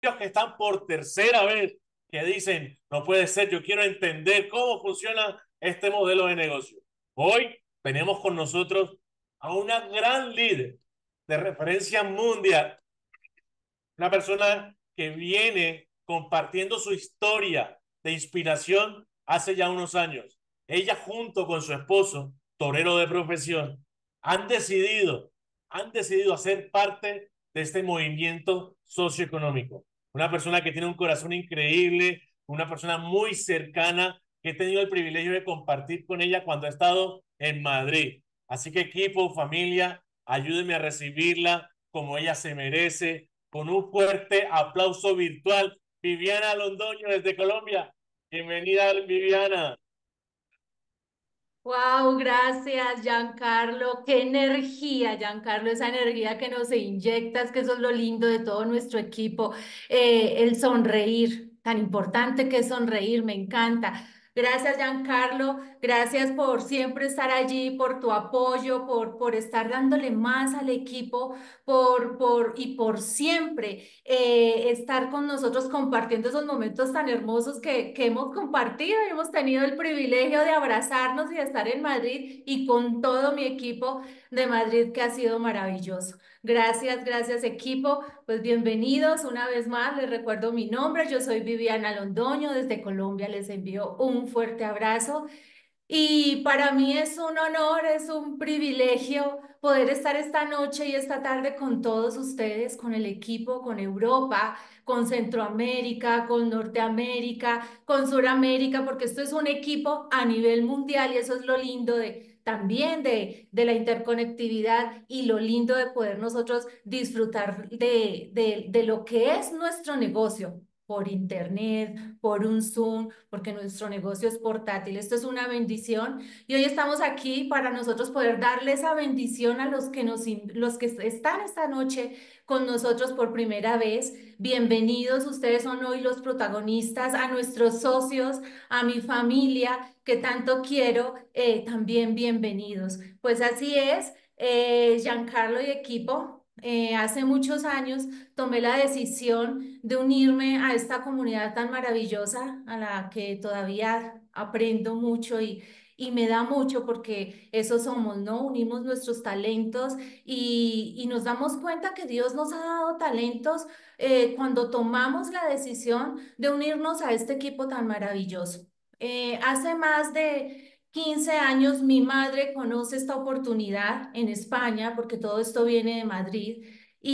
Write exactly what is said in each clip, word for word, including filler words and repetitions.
que están por tercera vez, que dicen, no puede ser, yo quiero entender cómo funciona este modelo de negocio. Hoy tenemos con nosotros a una gran líder de referencia mundial, una persona que viene compartiendo su historia de inspiración hace ya unos años. Ella junto con su esposo, torero de profesión, han decidido, han decidido hacer parte de este movimiento socioeconómico. Una persona que tiene un corazón increíble, una persona muy cercana que he tenido el privilegio de compartir con ella cuando ha estado en Madrid. Así que equipo, familia, ayúdenme a recibirla como ella se merece, con un fuerte aplauso virtual. Viviana Londoño desde Colombia. Bienvenida, Viviana. Wow, gracias, Giancarlo. Qué energía, Giancarlo, esa energía que nos inyectas, que eso es lo lindo de todo nuestro equipo. Eh, el sonreír, tan importante que es sonreír, me encanta. Gracias, Giancarlo. Gracias por siempre estar allí, por tu apoyo, por, por estar dándole más al equipo, por, por, y por siempre eh, estar con nosotros compartiendo esos momentos tan hermosos que, que hemos compartido. Hemos tenido el privilegio de abrazarnos y de estar en Madrid y con todo mi equipo de Madrid que ha sido maravilloso. Gracias, gracias equipo. Pues bienvenidos una vez más. Les recuerdo mi nombre. Yo soy Viviana Londoño desde Colombia. Les envío un fuerte abrazo. Y para mí es un honor, es un privilegio poder estar esta noche y esta tarde con todos ustedes, con el equipo, con Europa, con Centroamérica, con Norteamérica, con Suramérica, porque esto es un equipo a nivel mundial y eso es lo lindo de también de, de la interconectividad y lo lindo de poder nosotros disfrutar de, de, de lo que es nuestro negocio por internet, por un Zoom, porque nuestro negocio es portátil. Esto es una bendición y hoy estamos aquí para nosotros poder darle esa bendición a los que nos, los que están esta noche con nosotros por primera vez. Bienvenidos, ustedes son hoy los protagonistas, a nuestros socios, a mi familia que tanto quiero, eh, también bienvenidos. Pues así es, eh, Giancarlo y equipo. Eh, hace muchos años tomé la decisión de unirme a esta comunidad tan maravillosa a la que todavía aprendo mucho y, y me da mucho porque eso somos, ¿no? Unimos nuestros talentos y, y nos damos cuenta que Dios nos ha dado talentos eh, cuando tomamos la decisión de unirnos a este equipo tan maravilloso. Eh, hace más de quince años mi madre conoce esta oportunidad en España porque todo esto viene de Madrid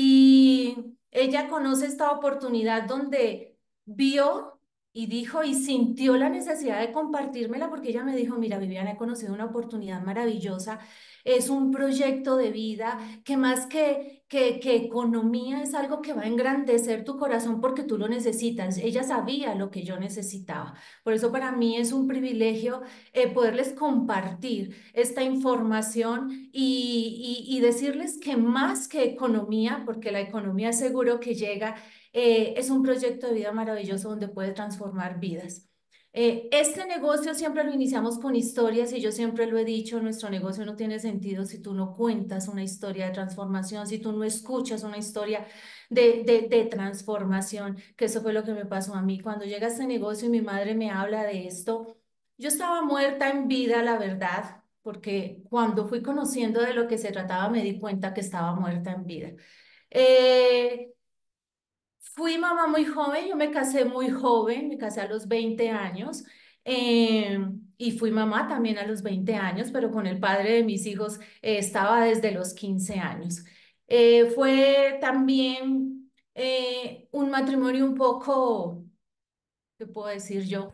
y ella conoce esta oportunidad donde vio y dijo y sintió la necesidad de compartírmela porque ella me dijo, mira, Viviana, he conocido una oportunidad maravillosa, es un proyecto de vida que más que, que, que economía es algo que va a engrandecer tu corazón porque tú lo necesitas. Ella sabía lo que yo necesitaba. Por eso para mí es un privilegio eh, poderles compartir esta información y, y, y decirles que más que economía, porque la economía seguro que llega, eh, es un proyecto de vida maravilloso donde puede transformar vidas. Eh, este negocio siempre lo iniciamos con historias y yo siempre lo he dicho, nuestro negocio no tiene sentido si tú no cuentas una historia de transformación, si tú no escuchas una historia de, de, de transformación, que eso fue lo que me pasó a mí. Cuando llega este negocio y mi madre me habla de esto, yo estaba muerta en vida, la verdad, porque cuando fui conociendo de lo que se trataba me di cuenta que estaba muerta en vida. Eh, Fui mamá muy joven, yo me casé muy joven, me casé a los veinte años eh, y fui mamá también a los veinte años, pero con el padre de mis hijos eh, estaba desde los quince años. Eh, fue también eh, un matrimonio un poco, ¿qué puedo decir yo?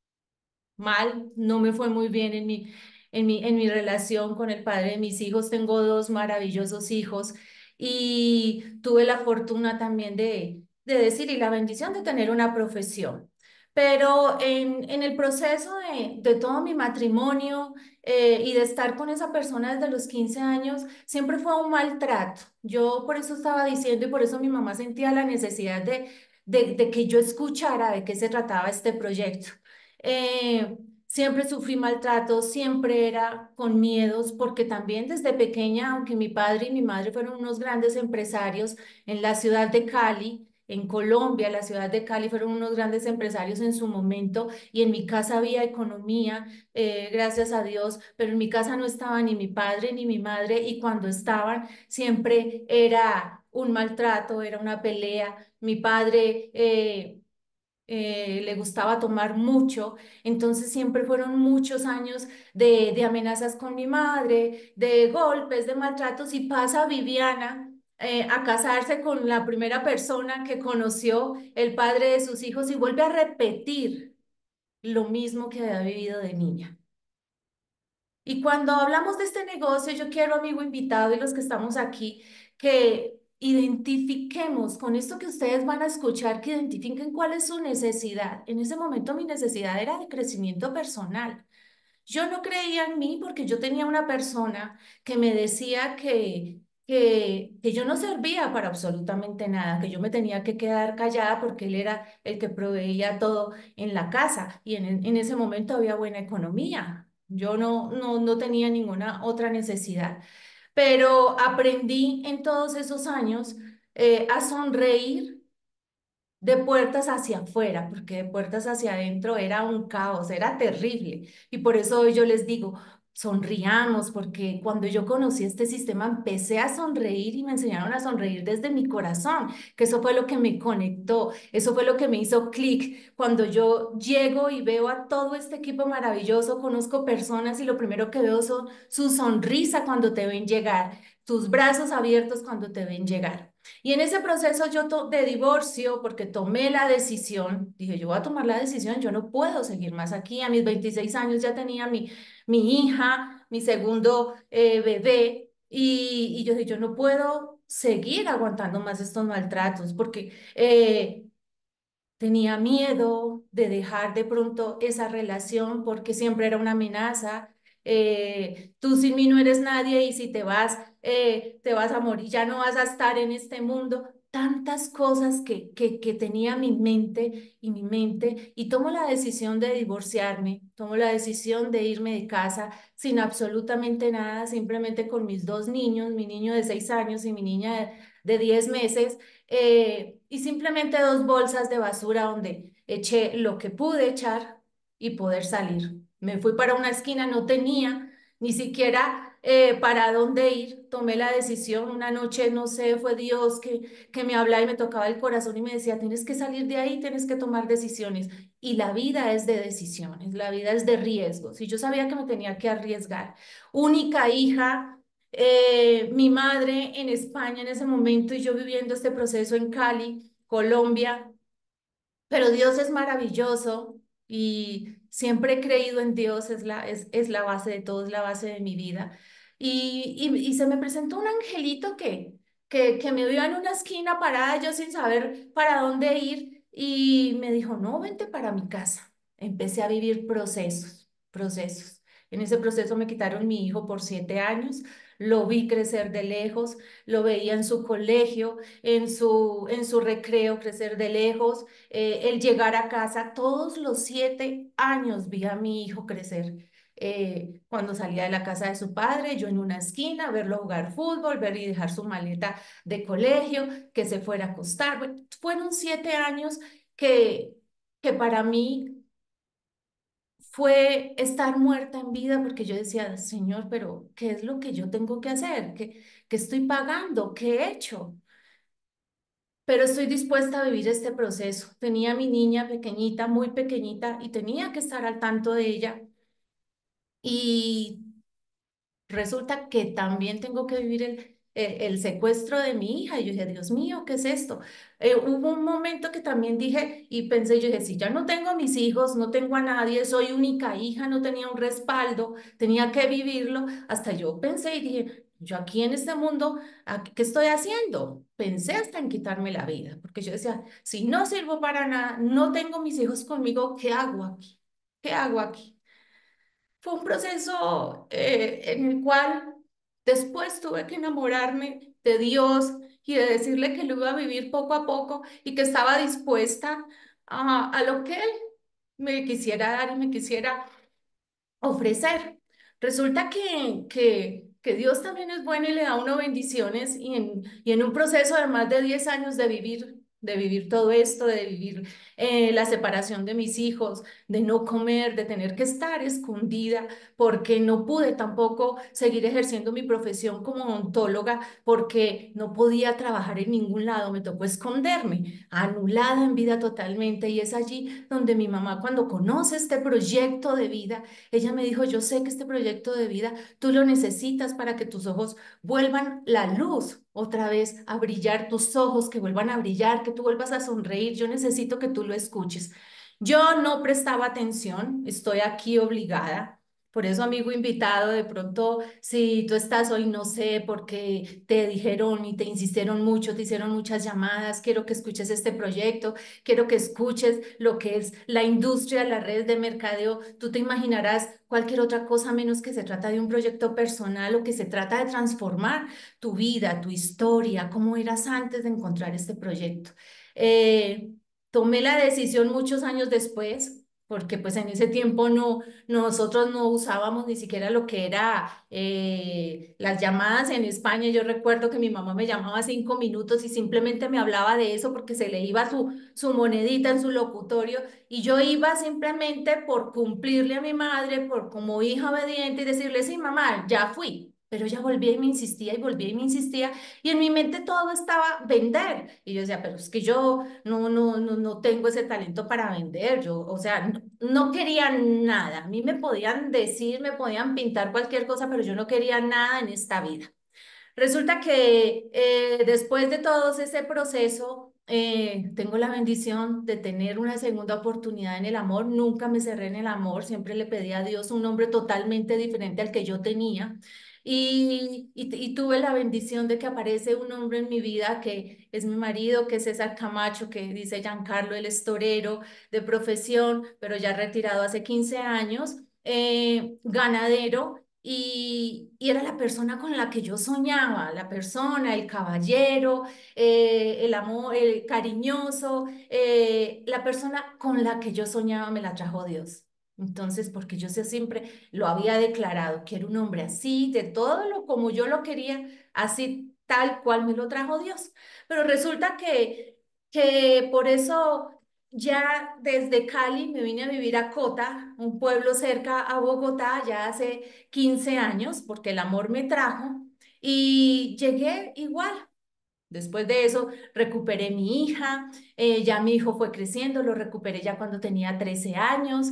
Mal, no me fue muy bien en mi, en mi, en mi relación con el padre de mis hijos. Tengo dos maravillosos hijos y tuve la fortuna también de, de decir y la bendición de tener una profesión. Pero en, en el proceso de, de todo mi matrimonio eh, y de estar con esa persona desde los quince años, siempre fue un maltrato. Yo por eso estaba diciendo y por eso mi mamá sentía la necesidad de, de, de que yo escuchara de qué se trataba este proyecto. Eh, Siempre sufrí maltrato, siempre era con miedos, porque también desde pequeña, aunque mi padre y mi madre fueron unos grandes empresarios en la ciudad de Cali, en Colombia, la ciudad de Cali, fueron unos grandes empresarios en su momento y en mi casa había economía, eh, gracias a Dios, pero en mi casa no estaba ni mi padre ni mi madre y cuando estaban siempre era un maltrato, era una pelea. Mi padre... Eh, eh, le gustaba tomar mucho, entonces siempre fueron muchos años de, de amenazas con mi madre, de golpes, de maltratos, y pasa Viviana eh, a casarse con la primera persona que conoció el padre de sus hijos y vuelve a repetir lo mismo que había vivido de niña. Y cuando hablamos de este negocio, yo quiero, amigo invitado y los que estamos aquí, que identifiquemos con esto que ustedes van a escuchar, que identifiquen cuál es su necesidad. En ese momento mi necesidad era de crecimiento personal. Yo no creía en mí porque yo tenía una persona que me decía que, que, que yo no servía para absolutamente nada, que yo me tenía que quedar callada porque él era el que proveía todo en la casa y en, en ese momento había buena economía. Yo no, no, no tenía ninguna otra necesidad, pero aprendí en todos esos años eh, a sonreír de puertas hacia afuera, porque de puertas hacia adentro era un caos, era terrible. Y por eso hoy yo les digo, sonriamos, porque cuando yo conocí este sistema empecé a sonreír y me enseñaron a sonreír desde mi corazón, que eso fue lo que me conectó, eso fue lo que me hizo clic. Cuando yo llego y veo a todo este equipo maravilloso, conozco personas y lo primero que veo son su sonrisa cuando te ven llegar, tus brazos abiertos cuando te ven llegar. Y en ese proceso yo de divorcio, porque tomé la decisión, dije, yo voy a tomar la decisión, yo no puedo seguir más aquí. A mis veintiséis años ya tenía mi, mi hija, mi segundo eh, bebé, y, y yo dije, yo no puedo seguir aguantando más estos maltratos, porque eh, tenía miedo de dejar de pronto esa relación porque siempre era una amenaza. Eh, tú sin mí no eres nadie y si te vas, eh, te vas a morir, ya no vas a estar en este mundo. Tantas cosas que, que, que tenía mi mente y mi mente y tomo la decisión de divorciarme, tomo la decisión de irme de casa sin absolutamente nada, simplemente con mis dos niños, mi niño de seis años y mi niña de, de diez meses eh, y simplemente dos bolsas de basura donde eché lo que pude echar y poder salir. Me fui para una esquina, no tenía ni siquiera eh, para dónde ir. Tomé la decisión una noche, no sé, fue Dios que, que me hablaba y me tocaba el corazón y me decía, tienes que salir de ahí, tienes que tomar decisiones. Y la vida es de decisiones, la vida es de riesgos. Y yo sabía que me tenía que arriesgar. Única hija, eh, mi madre en España en ese momento y yo viviendo este proceso en Cali, Colombia, pero Dios es maravilloso y siempre he creído en Dios, es la, es, es la base de todo, es la base de mi vida. Y, y, y se me presentó un angelito que, que, que me vio en una esquina parada, yo sin saber para dónde ir, y me dijo, no, vente para mi casa. Empecé a vivir procesos, procesos. En ese proceso me quitaron mi hijo por siete años, lo vi crecer de lejos, lo veía en su colegio, en su, en su recreo crecer de lejos, eh, el llegar a casa, todos los siete años vi a mi hijo crecer. Eh, cuando salía de la casa de su padre, yo en una esquina, verlo jugar fútbol, ver y dejar su maleta de colegio, que se fuera a acostar. Bueno, fueron siete años que, que para mí fue estar muerta en vida porque yo decía, Señor, pero ¿qué es lo que yo tengo que hacer? ¿Qué, qué estoy pagando? ¿Qué he hecho? Pero estoy dispuesta a vivir este proceso. Tenía a mi niña pequeñita, muy pequeñita, y tenía que estar al tanto de ella. Y resulta que también tengo que vivir el, el, el secuestro de mi hija. Y yo dije, Dios mío, ¿qué es esto? Eh, hubo un momento que también dije y pensé, yo dije, si ya no tengo a mis hijos, no tengo a nadie, soy única hija, no tenía un respaldo, tenía que vivirlo. Hasta yo pensé y dije, yo aquí en este mundo, ¿a- ¿qué estoy haciendo? Pensé hasta en quitarme la vida, porque yo decía, si no sirvo para nada, no tengo mis hijos conmigo, ¿qué hago aquí? ¿Qué hago aquí? Fue un proceso eh, en el cual después tuve que enamorarme de Dios y de decirle que lo iba a vivir poco a poco y que estaba dispuesta a, a lo que Él me quisiera dar y me quisiera ofrecer. Resulta que, que, que Dios también es bueno y le da a uno bendiciones y en, y en un proceso de más de diez años de vivir de vivir todo esto, de vivir eh, la separación de mis hijos, de no comer, de tener que estar escondida, porque no pude tampoco seguir ejerciendo mi profesión como odontóloga, porque no podía trabajar en ningún lado, me tocó esconderme, anulada en vida totalmente. Y es allí donde mi mamá, cuando conoce este proyecto de vida, ella me dijo, yo sé que este proyecto de vida tú lo necesitas para que tus ojos vuelvan la luz otra vez a brillar, tus ojos que vuelvan a brillar, que tú vuelvas a sonreír. Yo necesito que tú lo escuches. Yo no prestaba atención, estoy aquí obligada. Por eso, amigo invitado, de pronto, si tú estás hoy, no sé, porque te dijeron y te insistieron mucho, te hicieron muchas llamadas, quiero que escuches este proyecto, quiero que escuches lo que es la industria, las redes de mercadeo. Tú te imaginarás cualquier otra cosa menos que se trata de un proyecto personal o que se trata de transformar tu vida, tu historia, cómo eras antes de encontrar este proyecto. Eh, Tomé la decisión muchos años después, porque pues en ese tiempo no, nosotros no usábamos ni siquiera lo que era eh, las llamadas en España. Yo recuerdo que mi mamá me llamaba cinco minutos y simplemente me hablaba de eso porque se le iba su, su monedita en su locutorio y yo iba simplemente por cumplirle a mi madre, por como hija obediente y decirle, sí, mamá, ya fui. Pero ella volvía y me insistía y volvía y me insistía y en mi mente todo estaba vender. Y yo decía, pero es que yo no, no, no, no tengo ese talento para vender. Yo, o sea, no, no quería nada. A mí me podían decir, me podían pintar cualquier cosa, pero yo no quería nada en esta vida. Resulta que eh, después de todo ese proceso, eh, tengo la bendición de tener una segunda oportunidad en el amor. Nunca me cerré en el amor, siempre le pedí a Dios un hombre totalmente diferente al que yo tenía. Y, y, y tuve la bendición de que aparece un hombre en mi vida que es mi marido, que es César Camacho, que dice Giancarlo, el es torero de profesión, pero ya retirado hace quince años, eh, ganadero y, y era la persona con la que yo soñaba, la persona, el caballero, eh, el amor, el cariñoso, eh, la persona con la que yo soñaba me la trajo Dios. Entonces, porque yo sé, siempre lo había declarado, quiero un hombre así, de todo lo como yo lo quería, así tal cual me lo trajo Dios. Pero resulta que, que por eso ya desde Cali me vine a vivir a Cota, un pueblo cerca a Bogotá, ya hace quince años, porque el amor me trajo y llegué igual. Después de eso, recuperé mi hija, eh, ya mi hijo fue creciendo, lo recuperé ya cuando tenía trece años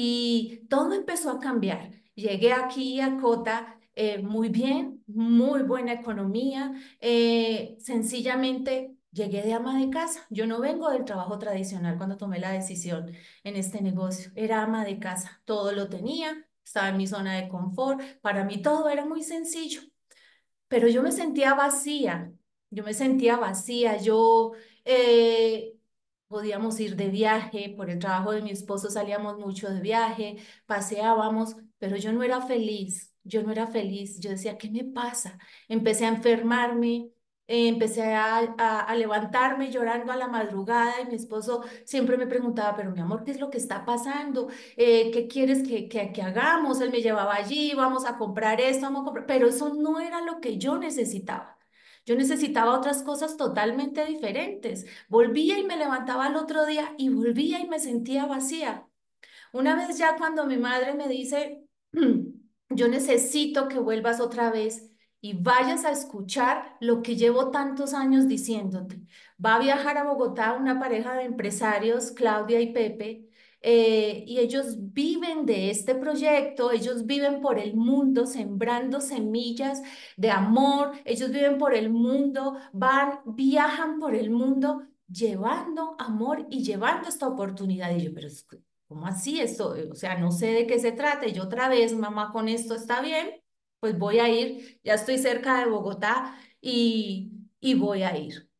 y todo empezó a cambiar. Llegué aquí a Cota eh, muy bien, muy buena economía, eh, sencillamente llegué de ama de casa. Yo no vengo del trabajo tradicional cuando tomé la decisión en este negocio, era ama de casa, todo lo tenía, estaba en mi zona de confort, para mí todo era muy sencillo. Pero yo me sentía vacía, yo me sentía vacía, yo eh, podíamos ir de viaje, por el trabajo de mi esposo salíamos mucho de viaje, paseábamos, pero yo no era feliz, yo no era feliz, yo decía, ¿qué me pasa? Empecé a enfermarme. eh, Empecé a, a, a levantarme llorando a la madrugada y mi esposo siempre me preguntaba, pero mi amor, ¿qué es lo que está pasando? Eh, ¿qué quieres que, que, que hagamos? Él me llevaba allí, vamos a comprar esto, vamos a comprar, pero eso no era lo que yo necesitaba. Yo necesitaba otras cosas totalmente diferentes. Volvía y me levantaba al otro día y volvía y me sentía vacía. Una vez ya cuando mi madre me dice, yo necesito que vuelvas otra vez y vayas a escuchar lo que llevo tantos años diciéndote. Va a viajar a Bogotá una pareja de empresarios, Claudia y Pepe, eh, y ellos viven de este proyecto, ellos viven por el mundo sembrando semillas de amor, ellos viven por el mundo, van, viajan por el mundo llevando amor y llevando esta oportunidad. Y yo, pero es que, ¿cómo así esto? O sea, no sé de qué se trata. Y yo otra vez, mamá, con esto está bien, pues voy a ir. Ya estoy cerca de Bogotá y, y voy a ir.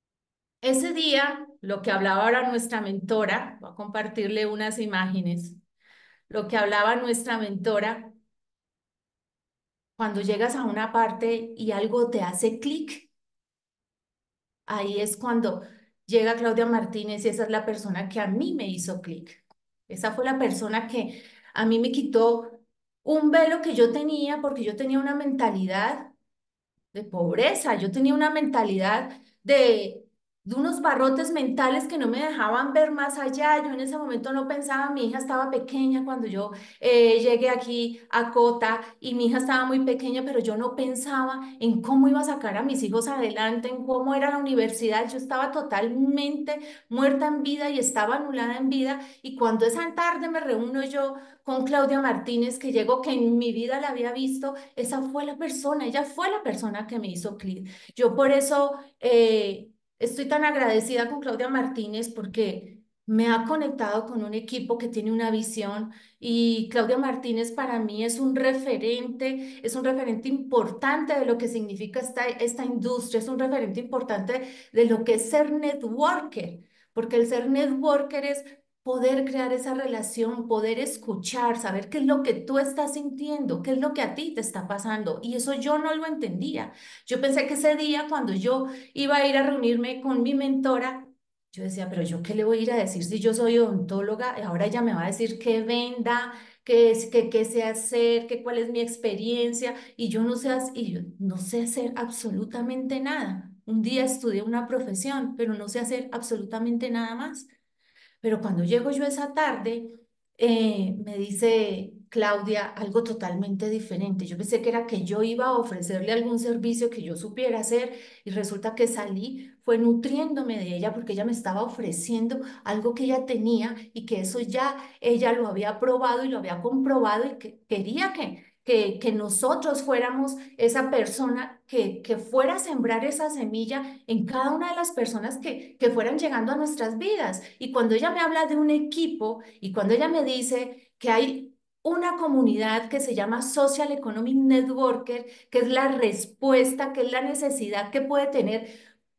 Ese día, lo que hablaba ahora nuestra mentora, voy a compartirle unas imágenes. Lo que hablaba nuestra mentora, cuando llegas a una parte y algo te hace clic, ahí es cuando llega Claudia Martínez y esa es la persona que a mí me hizo clic. Esa fue la persona que a mí me quitó un velo que yo tenía porque yo tenía una mentalidad de pobreza, yo tenía una mentalidad de, de unos barrotes mentales que no me dejaban ver más allá. Yo en ese momento no pensaba, mi hija estaba pequeña cuando yo eh, llegué aquí a Cota y mi hija estaba muy pequeña, pero yo no pensaba en cómo iba a sacar a mis hijos adelante, en cómo era la universidad. Yo estaba totalmente muerta en vida y estaba anulada en vida. Y cuando esa tarde me reúno yo con Claudia Martínez, que llegó, que en mi vida la había visto, esa fue la persona, ella fue la persona que me hizo clic. Yo por eso eh, estoy tan agradecida con Claudia Martínez porque me ha conectado con un equipo que tiene una visión y Claudia Martínez para mí es un referente, es un referente importante de lo que significa esta, esta industria, es un referente importante de lo que es ser networker, porque el ser networker es poder crear esa relación, poder escuchar, saber qué es lo que tú estás sintiendo, qué es lo que a ti te está pasando. Y eso yo no lo entendía. Yo pensé que ese día cuando yo iba a ir a reunirme con mi mentora, yo decía, pero yo qué le voy a ir a decir si yo soy odontóloga y ahora ella me va a decir qué venda, qué es, qué, qué sé hacer, qué cuál es mi experiencia y yo no sé, hac- y yo no sé hacer absolutamente nada. Un día estudié una profesión, pero no sé hacer absolutamente nada más. Pero cuando llego yo esa tarde, eh, me dice Claudia algo totalmente diferente. Yo pensé que era que yo iba a ofrecerle algún servicio que yo supiera hacer y resulta que salí, fue nutriéndome de ella porque ella me estaba ofreciendo algo que ella tenía y que eso ya ella lo había probado y lo había comprobado y que quería que, que, que nosotros fuéramos esa persona que, que fuera a sembrar esa semilla en cada una de las personas que, que fueran llegando a nuestras vidas. Y cuando ella me habla de un equipo y cuando ella me dice que hay una comunidad que se llama Social Economic Networker, que es la respuesta, que es la necesidad que puede tener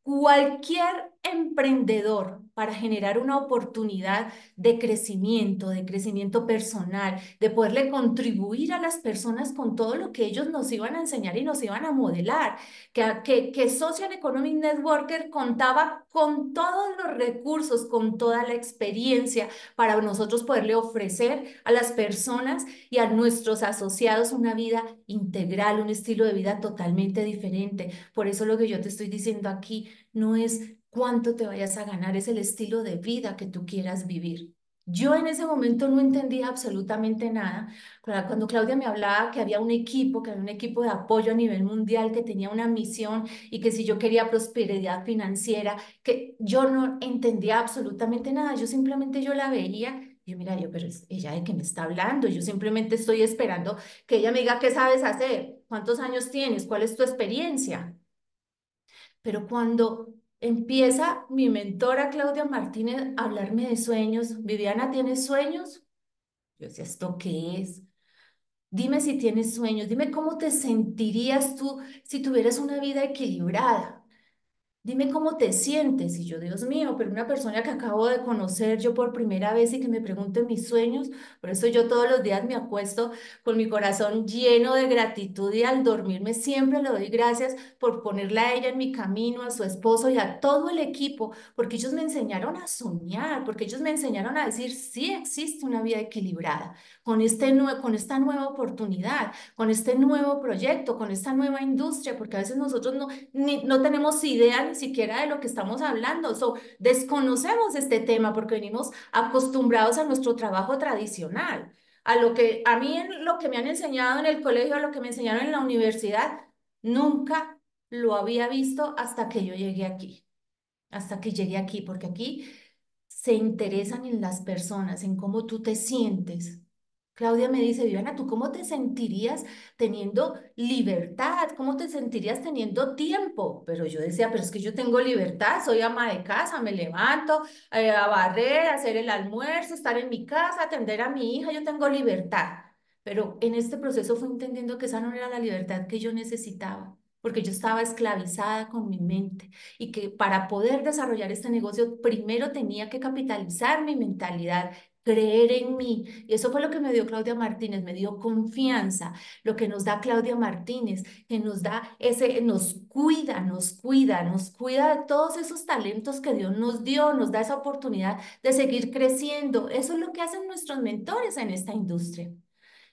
cualquier emprendedor para generar una oportunidad de crecimiento, de crecimiento personal, de poderle contribuir a las personas con todo lo que ellos nos iban a enseñar y nos iban a modelar, que, que, que Social Economic Networker contaba con todos los recursos, con toda la experiencia para nosotros poderle ofrecer a las personas y a nuestros asociados una vida integral, un estilo de vida totalmente diferente. Por eso lo que yo te estoy diciendo aquí no es cuánto te vayas a ganar, es el estilo de vida que tú quieras vivir. Yo en ese momento no entendía absolutamente nada. Cuando Claudia me hablaba que había un equipo, que había un equipo de apoyo a nivel mundial, que tenía una misión y que si yo quería prosperidad financiera, que yo no entendía absolutamente nada. Yo simplemente yo la veía y yo, mira, yo, pero es ella de qué me está hablando. Yo simplemente estoy esperando que ella me diga qué sabes hacer, cuántos años tienes, cuál es tu experiencia. Pero cuando empieza mi mentora Claudia Martínez a hablarme de sueños, Viviana, ¿tienes sueños? Yo decía, ¿esto qué es? Dime si tienes sueños, dime cómo te sentirías tú si tuvieras una vida equilibrada. Dime cómo te sientes. Y yo, Dios mío, pero una persona que acabo de conocer yo por primera vez y que me pregunte mis sueños, por eso yo todos los días me acuesto con mi corazón lleno de gratitud y al dormirme siempre le doy gracias por ponerla a ella en mi camino, a su esposo y a todo el equipo, porque ellos me enseñaron a soñar, porque ellos me enseñaron a decir, sí existe una vida equilibrada con este nue- con esta nueva oportunidad, con este nuevo proyecto, con esta nueva industria, porque a veces nosotros no ni, no tenemos idea ni siquiera de lo que estamos hablando. So, desconocemos este tema porque venimos acostumbrados a nuestro trabajo tradicional, a lo que a mí en lo que me han enseñado en el colegio, a lo que me enseñaron en la universidad, nunca lo había visto hasta que yo llegué aquí, hasta que llegué aquí, porque aquí se interesan en las personas, en cómo tú te sientes. Claudia me dice, Viviana, ¿tú cómo te sentirías teniendo libertad? ¿Cómo te sentirías teniendo tiempo? Pero yo decía, pero es que yo tengo libertad, soy ama de casa, me levanto eh, a barrer, a hacer el almuerzo, estar en mi casa, atender a mi hija, yo tengo libertad. Pero en este proceso fui entendiendo que esa no era la libertad que yo necesitaba, porque yo estaba esclavizada con mi mente y que para poder desarrollar este negocio primero tenía que capitalizar mi mentalidad, creer en mí. Y eso fue lo que me dio Claudia Martínez, me dio confianza, lo que nos da Claudia Martínez, que nos da ese, nos cuida, nos cuida, nos cuida de todos esos talentos que Dios nos dio, nos da esa oportunidad de seguir creciendo. Eso es lo que hacen nuestros mentores en esta industria.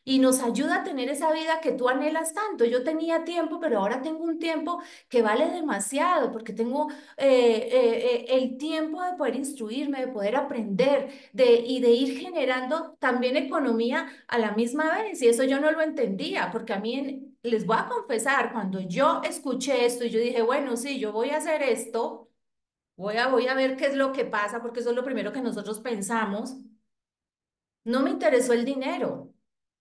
y nos ayuda a tener esa vida que tú anhelas tanto. Yo tenía tiempo, pero ahora tengo un tiempo que vale demasiado porque tengo eh, eh, eh, el tiempo de poder instruirme, de poder aprender de, y de ir generando también economía a la misma vez. Y eso yo no lo entendía porque a mí, en- les voy a confesar, cuando yo escuché esto y yo dije, bueno, sí, yo voy a hacer esto, voy a, voy a ver qué es lo que pasa porque eso es lo primero que nosotros pensamos, no me interesó el dinero.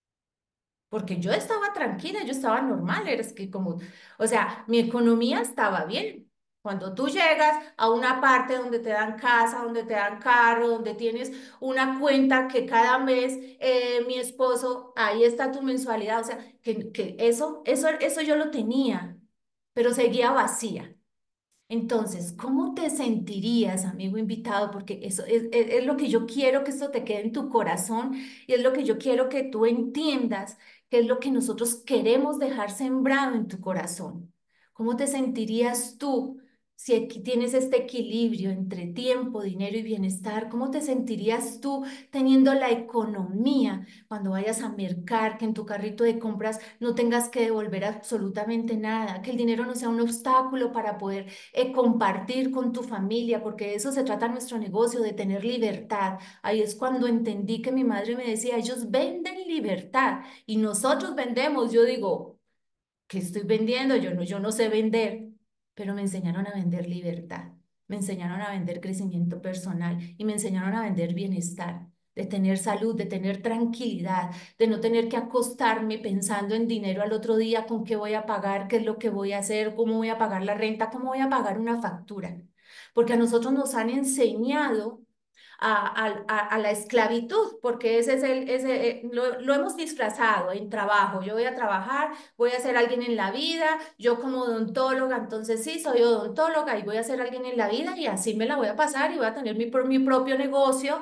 Porque yo estaba tranquila, yo estaba normal, eres que como, o sea, mi economía estaba bien. Cuando tú llegas a una parte donde te dan casa, donde te dan carro, donde tienes una cuenta que cada mes eh, mi esposo, ahí está tu mensualidad, o sea, que, que eso, eso, eso yo lo tenía, pero seguía vacía. Entonces, ¿cómo te sentirías, amigo invitado? Porque eso es, es- es lo que yo quiero que esto te quede en tu corazón y es lo que yo quiero que tú entiendas, que es lo que nosotros queremos dejar sembrado en tu corazón. ¿Cómo te sentirías tú si aquí tienes este equilibrio entre tiempo, dinero y bienestar? ¿Cómo te sentirías tú teniendo la economía cuando vayas a mercar, que en tu carrito de compras no tengas que devolver absolutamente nada, que el dinero no sea un obstáculo para poder eh, compartir con tu familia, porque de eso se trata nuestro negocio, de tener libertad? Ahí es cuando entendí que mi madre me decía, ellos venden libertad y nosotros vendemos. Yo digo, ¿qué estoy vendiendo? Yo no, yo no sé vender, pero me enseñaron a vender libertad, me enseñaron a vender crecimiento personal y me enseñaron a vender bienestar, de tener salud, de tener tranquilidad, de no tener que acostarme pensando en dinero al otro día, con qué voy a pagar, qué es lo que voy a hacer, cómo voy a pagar la renta, cómo voy a pagar una factura. Porque a nosotros nos han enseñado a, a- a- a la esclavitud, porque ese es el, ese, eh, lo, lo hemos disfrazado en trabajo. Yo voy a trabajar, voy a ser alguien en la vida, yo como odontóloga, entonces sí, soy odontóloga y voy a ser alguien en la vida y así me la voy a pasar y voy a tener mi, pro- mi propio negocio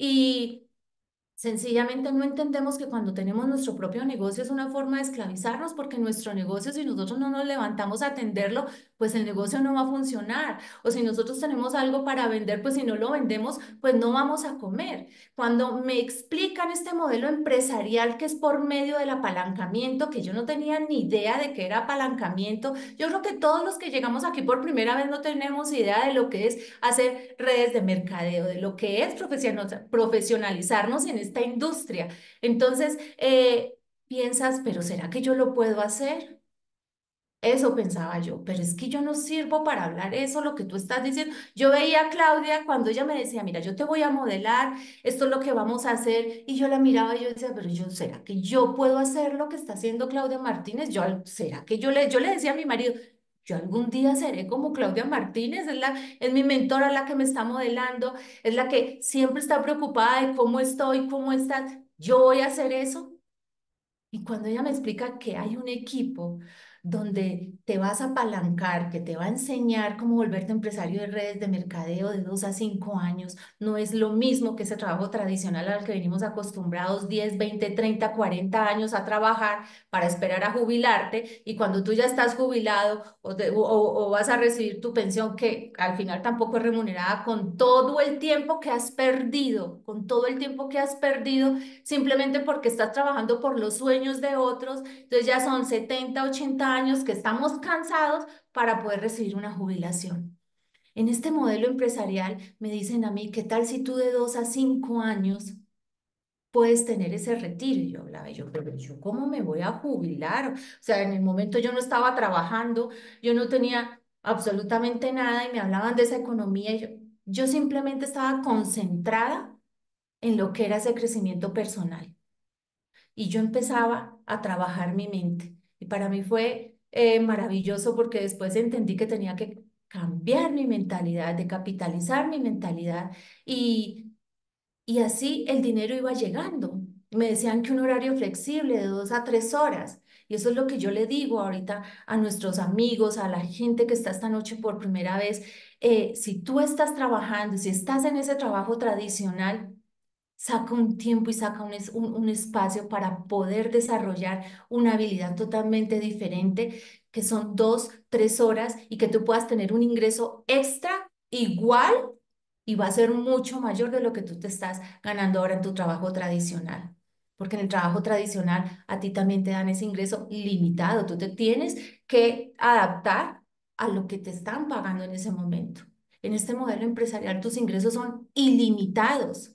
y sencillamente no entendemos que cuando tenemos nuestro propio negocio es una forma de esclavizarnos porque nuestro negocio, si nosotros no nos levantamos a atenderlo, pues el negocio no va a funcionar. O si nosotros tenemos algo para vender, pues si no lo vendemos, pues no vamos a comer. Cuando me explican este modelo empresarial que es por medio del apalancamiento, que yo no tenía ni idea de qué era apalancamiento, yo creo que todos los que llegamos aquí por primera vez no tenemos idea de lo que es hacer redes de mercadeo, de lo que es profesional- profesionalizarnos en esta industria. Entonces, eh, piensas, pero ¿será que yo lo puedo hacer? Eso pensaba yo, pero es que yo no sirvo para hablar eso, lo que tú estás diciendo. Yo veía a Claudia cuando ella me decía, mira, yo te voy a modelar, esto es lo que vamos a hacer, y yo la miraba y yo decía, pero yo, ¿será que yo puedo hacer lo que está haciendo Claudia Martínez? Yo, al- ¿será que yo le, yo le decía a mi marido, yo algún día seré como Claudia Martínez? Es la, es mi mentora, la que me está modelando, es la que siempre está preocupada de cómo estoy, cómo estás. ¿Yo voy a hacer eso? Y cuando ella me explica que hay un equipo donde te vas a apalancar, que te va a enseñar cómo volverte empresario de redes de mercadeo de dos a cinco años, no es lo mismo que ese trabajo tradicional al que venimos acostumbrados diez veinte treinta cuarenta años a trabajar para esperar a jubilarte y cuando tú ya estás jubilado o, te- o, o vas a recibir tu pensión que al final tampoco es remunerada con todo el tiempo que has perdido, con todo el tiempo que has perdido simplemente porque estás trabajando por los sueños de otros. Entonces ya son setenta ochenta años que estamos cansados para poder recibir una jubilación. En este modelo empresarial me dicen a mí, ¿qué tal si tú de dos a cinco años puedes tener ese retiro? Y yo hablaba, y yo, pero yo ¿cómo me voy a jubilar? O sea, en el momento yo no estaba trabajando, yo no tenía absolutamente nada y me hablaban de esa economía y yo, yo simplemente estaba concentrada en lo que era ese crecimiento personal. Y yo empezaba a trabajar mi mente. Y para mí fue eh, maravilloso porque después entendí que tenía que cambiar mi mentalidad, de capitalizar mi mentalidad y, y así el dinero iba llegando. Me decían que un horario flexible de dos a tres horas. Y eso es lo que yo le digo ahorita a nuestros amigos, a la gente que está esta noche por primera vez. Eh, si tú estás trabajando, si estás en ese trabajo tradicional, saca un tiempo y saca un, es- un, un espacio para poder desarrollar una habilidad totalmente diferente, que son dos, tres horas y que tú puedas tener un ingreso extra igual y va a ser mucho mayor de lo que tú te estás ganando ahora en tu trabajo tradicional. porque en el trabajo tradicional a ti también te dan ese ingreso limitado. Tú te tienes que adaptar a lo que te están pagando en ese momento. En este modelo empresarial tus ingresos son ilimitados.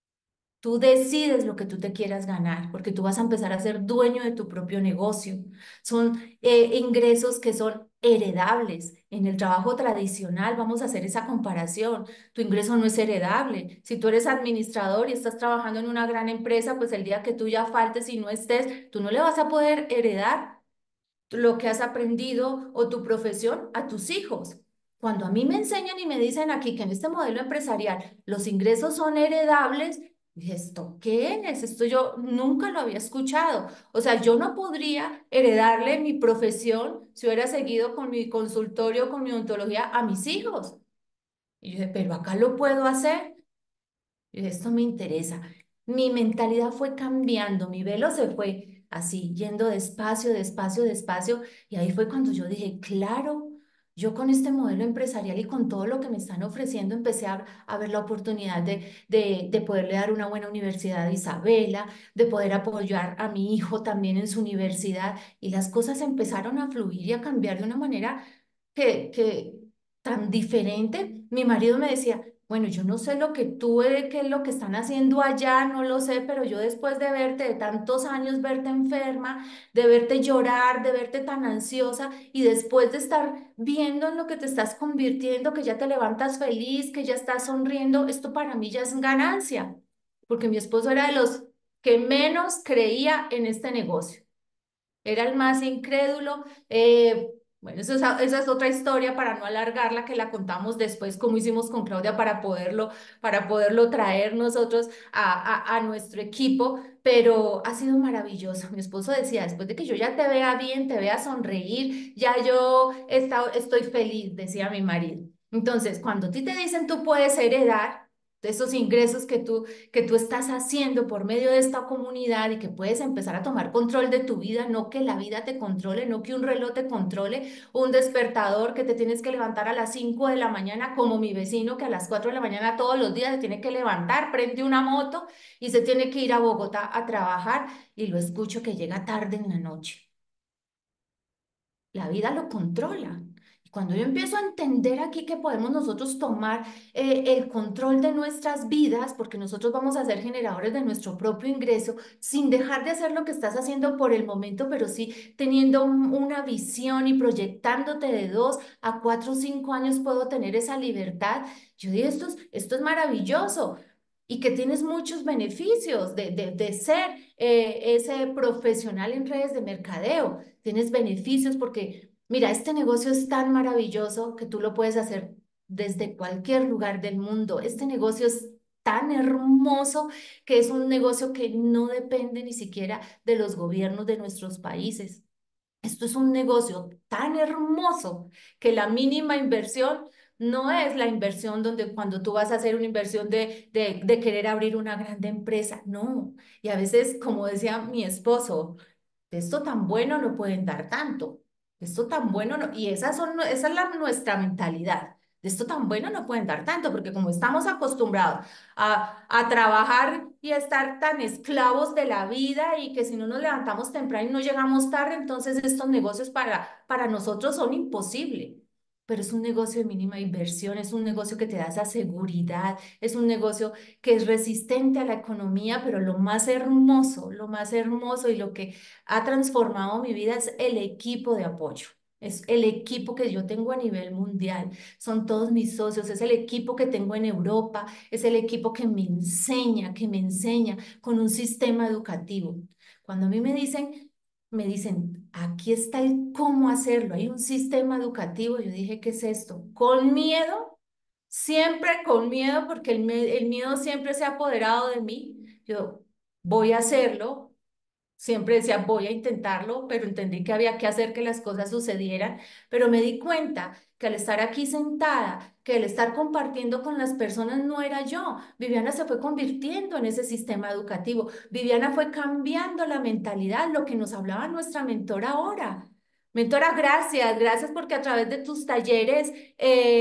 Tú decides lo que tú te quieras ganar, porque tú vas a empezar a ser dueño de tu propio negocio. Son eh, ingresos que son heredables. En el trabajo tradicional, vamos a hacer esa comparación. Tu ingreso no es heredable. Si tú eres administrador y estás trabajando en una gran empresa, pues el día que tú ya faltes y no estés, tú no le vas a poder heredar lo que has aprendido o tu profesión a tus hijos. Cuando a mí me enseñan y me dicen aquí que en este modelo empresarial los ingresos son heredables, dije, ¿esto qué es? Esto yo nunca lo había escuchado. O sea, yo no podría heredarle mi profesión si hubiera seguido con mi consultorio, con mi ontología a mis hijos. Y yo dije, pero acá lo puedo hacer. Y esto me interesa. Mi mentalidad fue cambiando, mi velo se fue así, yendo despacio, despacio, despacio. Y ahí fue cuando yo dije, claro, yo con este modelo empresarial y con todo lo que me están ofreciendo, empecé a, a ver la oportunidad de, de, de poderle dar una buena universidad a Isabela, de poder apoyar a mi hijo también en su universidad. Y las cosas empezaron a fluir y a cambiar de una manera que, que tan diferente. Mi marido me decía, bueno, yo no sé lo que tú, eh, qué es lo que están haciendo allá, no lo sé, pero yo después de verte, de tantos años, verte enferma, de verte llorar, de verte tan ansiosa y después de estar viendo en lo que te estás convirtiendo, que ya te levantas feliz, que ya estás sonriendo, esto para mí ya es ganancia, porque mi esposo era de los que menos creía en este negocio. Era el más incrédulo. Eh, bueno, eso es, esa es otra historia para no alargarla, que la contamos después, como hicimos con Claudia para poderlo, para poderlo traer nosotros a, a, a nuestro equipo, pero ha sido maravilloso. Mi esposo decía, después de que yo ya te vea bien, te vea sonreír, ya yo he estado- estoy feliz, decía mi marido. Entonces, cuando a ti te dicen tú puedes heredar de esos ingresos que tú que tú estás haciendo por medio de esta comunidad y que puedes empezar a tomar control de tu vida, no que la vida te controle, no que un reloj te controle, un despertador que te tienes que levantar a las cinco de la mañana, como mi vecino que a las cuatro de la mañana todos los días se tiene que levantar, prende una moto y se tiene que ir a Bogotá a trabajar y lo escucho que llega tarde en la noche. La vida lo controla. Y cuando yo empiezo a entender aquí que podemos nosotros tomar eh, el control de nuestras vidas, porque nosotros vamos a ser generadores de nuestro propio ingreso, sin dejar de hacer lo que estás haciendo por el momento, pero sí teniendo un- una visión y proyectándote de dos a cuatro o cinco años, puedo tener esa libertad. Yo digo, esto es, esto es maravilloso. Y que tienes muchos beneficios de, de, de ser eh, ese profesional en redes de mercadeo. Tienes beneficios porque, mira, este negocio es tan maravilloso que tú lo puedes hacer desde cualquier lugar del mundo. Este negocio es tan hermoso que es un negocio que no depende ni siquiera de los gobiernos de nuestros países. Esto es un negocio tan hermoso que la mínima inversión no es la inversión donde cuando tú vas a hacer una inversión de, de, de querer abrir una grande empresa, no. Y a veces, como decía mi esposo, de esto tan bueno no pueden dar tanto. De esto tan bueno no. Y esas son, esa es la, nuestra mentalidad. De esto tan bueno no pueden dar tanto, porque como estamos acostumbrados a, a trabajar y a estar tan esclavos de la vida y que si no nos levantamos temprano y no llegamos tarde, entonces estos negocios para, para nosotros son imposibles. Pero es un negocio de mínima inversión, es un negocio que te da esa seguridad, es un negocio que es resistente a la economía, pero lo más hermoso, lo más hermoso y lo que ha transformado mi vida es el equipo de apoyo. Es el equipo que yo tengo a nivel mundial, son todos mis socios, es el equipo que tengo en Europa, es el equipo que me enseña, que me enseña con un sistema educativo. Cuando a mí me dicen, me dicen, aquí está el cómo hacerlo, hay un sistema educativo, yo dije, ¿qué es esto? Con miedo, siempre con miedo, porque el, me- el miedo siempre se ha apoderado de mí. Yo voy a hacerlo, siempre decía, voy a intentarlo, pero entendí que había que hacer que las cosas sucedieran, pero me di cuenta que al estar aquí sentada, que al estar compartiendo con las personas no era yo. Viviana se fue convirtiendo en ese sistema educativo. Viviana fue cambiando la mentalidad, lo que nos hablaba nuestra mentora ahora. Mentora, gracias, gracias porque a través de tus talleres, eh,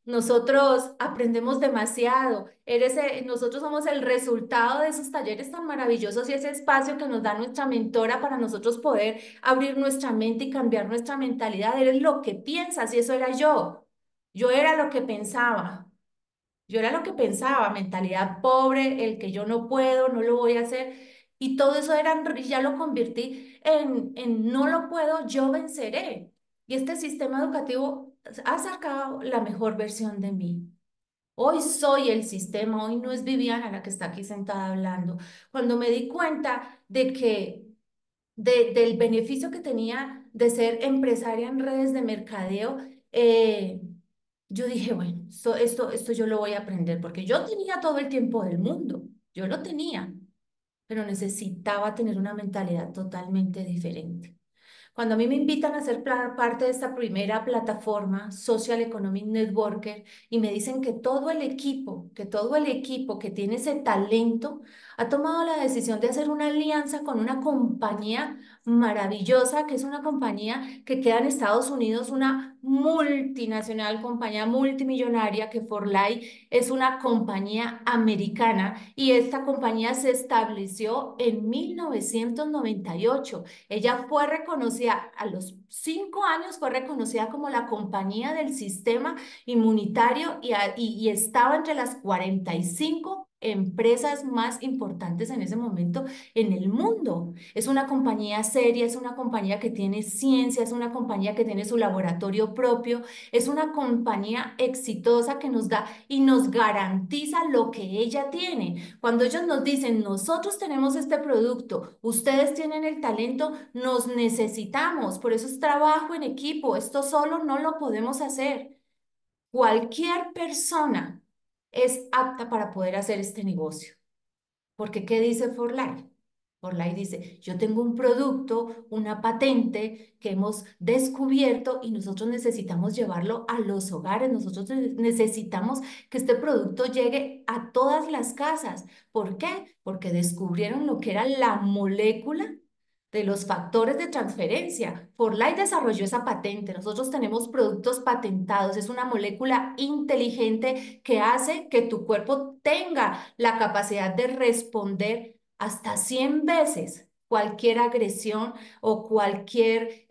nosotros aprendemos demasiado. Eres, eh, nosotros somos el resultado de esos talleres tan maravillosos y ese espacio que nos da nuestra mentora para nosotros poder abrir nuestra mente y cambiar nuestra mentalidad. Eres lo que piensas y eso era yo. Yo era lo que pensaba. Yo era lo que pensaba, mentalidad pobre, el que yo no puedo, no lo voy a hacer. Y todo eso era, y ya lo convertí en, en no lo puedo, yo venceré. Y este sistema educativo ha sacado la mejor versión de mí. Hoy soy el sistema, hoy no es Viviana la que está aquí sentada hablando. Cuando me di cuenta de que de- del beneficio que tenía de ser empresaria en redes de mercadeo, eh, yo dije, bueno, esto, esto, esto yo lo voy a aprender porque yo tenía todo el tiempo del mundo, yo lo tenía, pero necesitaba tener una mentalidad totalmente diferente. Cuando a mí me invitan a ser pla- parte de esta primera plataforma, Social Economic Networker, y me dicen que todo el equipo, que todo el equipo que tiene ese talento, ha tomado la decisión de hacer una alianza con una compañía maravillosa, que es una compañía que queda en Estados Unidos, una multinacional, compañía multimillonaria, que Forlai es una compañía americana, y esta compañía se estableció en mil novecientos noventa y ocho. Ella fue reconocida a los cinco años, fue reconocida como la compañía del sistema inmunitario y, a- y, y estaba entre las cuarenta y cinco empresas más importantes en ese momento en el mundo. Es una compañía seria, es una compañía que tiene ciencia, es una compañía que tiene su laboratorio propio, es una compañía exitosa que nos da y nos garantiza lo que ella tiene. Cuando ellos nos dicen, nosotros tenemos este producto, ustedes tienen el talento, nos necesitamos, por eso es trabajo en equipo, esto solo no lo podemos hacer. Cualquier persona es apta para poder hacer este negocio. Porque, ¿qué dice Forlai? Forlai dice, yo tengo un producto, una patente que hemos descubierto y nosotros necesitamos llevarlo a los hogares, nosotros ne- necesitamos que este producto llegue a todas las casas. ¿Por qué? Porque descubrieron lo que era la molécula de los factores de transferencia. Forlai desarrolló esa patente. Nosotros tenemos productos patentados. Es una molécula inteligente que hace que tu cuerpo tenga la capacidad de responder hasta cien veces cualquier agresión o cualquier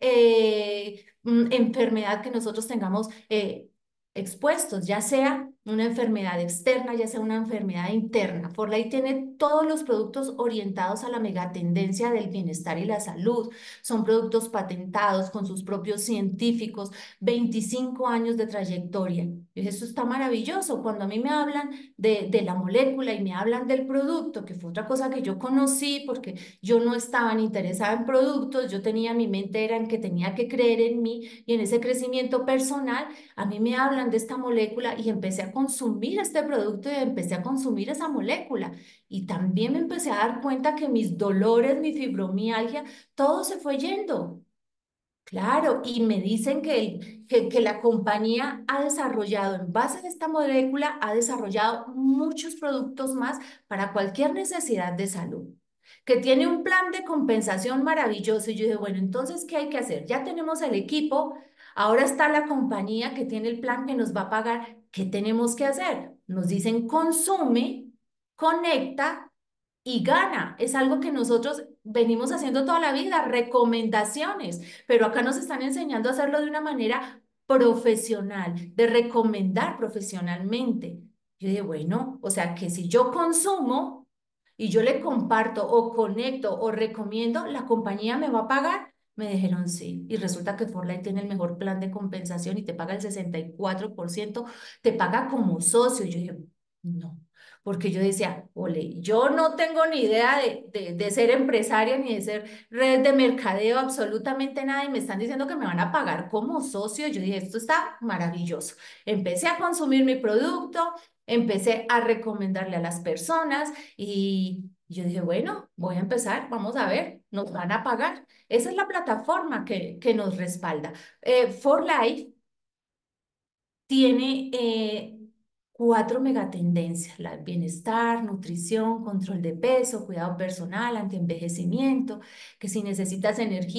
eh, mm, enfermedad que nosotros tengamos eh, expuestos, ya sea una enfermedad externa, ya sea una enfermedad interna. Forlay tiene todos los productos orientados a la megatendencia del bienestar y la salud. Son productos patentados con sus propios científicos, veinticinco años de trayectoria. Y eso está maravilloso. Cuando a mí me hablan de, de la molécula y me hablan del producto, que fue otra cosa que yo conocí porque yo no estaba ni interesada en productos, yo tenía mi mente era en que tenía que creer en mí y en ese crecimiento personal, a mí me hablan de esta molécula y empecé a consumir este producto y empecé a consumir esa molécula. Y también me empecé a dar cuenta que mis dolores, mi fibromialgia, todo se fue yendo. Claro, y me dicen que, el- que, que la compañía ha desarrollado, en base a esta molécula, ha desarrollado muchos productos más para cualquier necesidad de salud, que tiene un plan de compensación maravilloso. Y yo dije, bueno, entonces, ¿qué hay que hacer? Ya tenemos el equipo, ahora está la compañía que tiene el plan que nos va a pagar. ¿Qué tenemos que hacer? Nos dicen, consume, conecta y gana. Es algo que nosotros venimos haciendo toda la vida, recomendaciones, pero acá nos están enseñando a hacerlo de una manera profesional, de recomendar profesionalmente. Yo dije, bueno, o sea que si yo consumo y yo le comparto o conecto o recomiendo, la compañía me va a pagar. Me dijeron sí, y resulta que Forlay tiene el mejor plan de compensación y te paga el sesenta y cuatro por ciento, te paga como socio. Y yo dije, no, porque yo decía, ole, yo no tengo ni idea de, de, de ser empresaria ni de ser red de mercadeo, absolutamente nada, y me están diciendo que me van a pagar como socio. Yo dije, esto está maravilloso. Empecé a consumir mi producto, empecé a recomendarle a las personas y yo dije, bueno, voy a empezar, vamos a ver, nos van a pagar. Esa es la plataforma que, que nos respalda. Eh, For Life tiene eh, cuatro megatendencias: la bienestar, nutrición, control de peso, cuidado personal, antienvejecimiento, que si necesitas energía,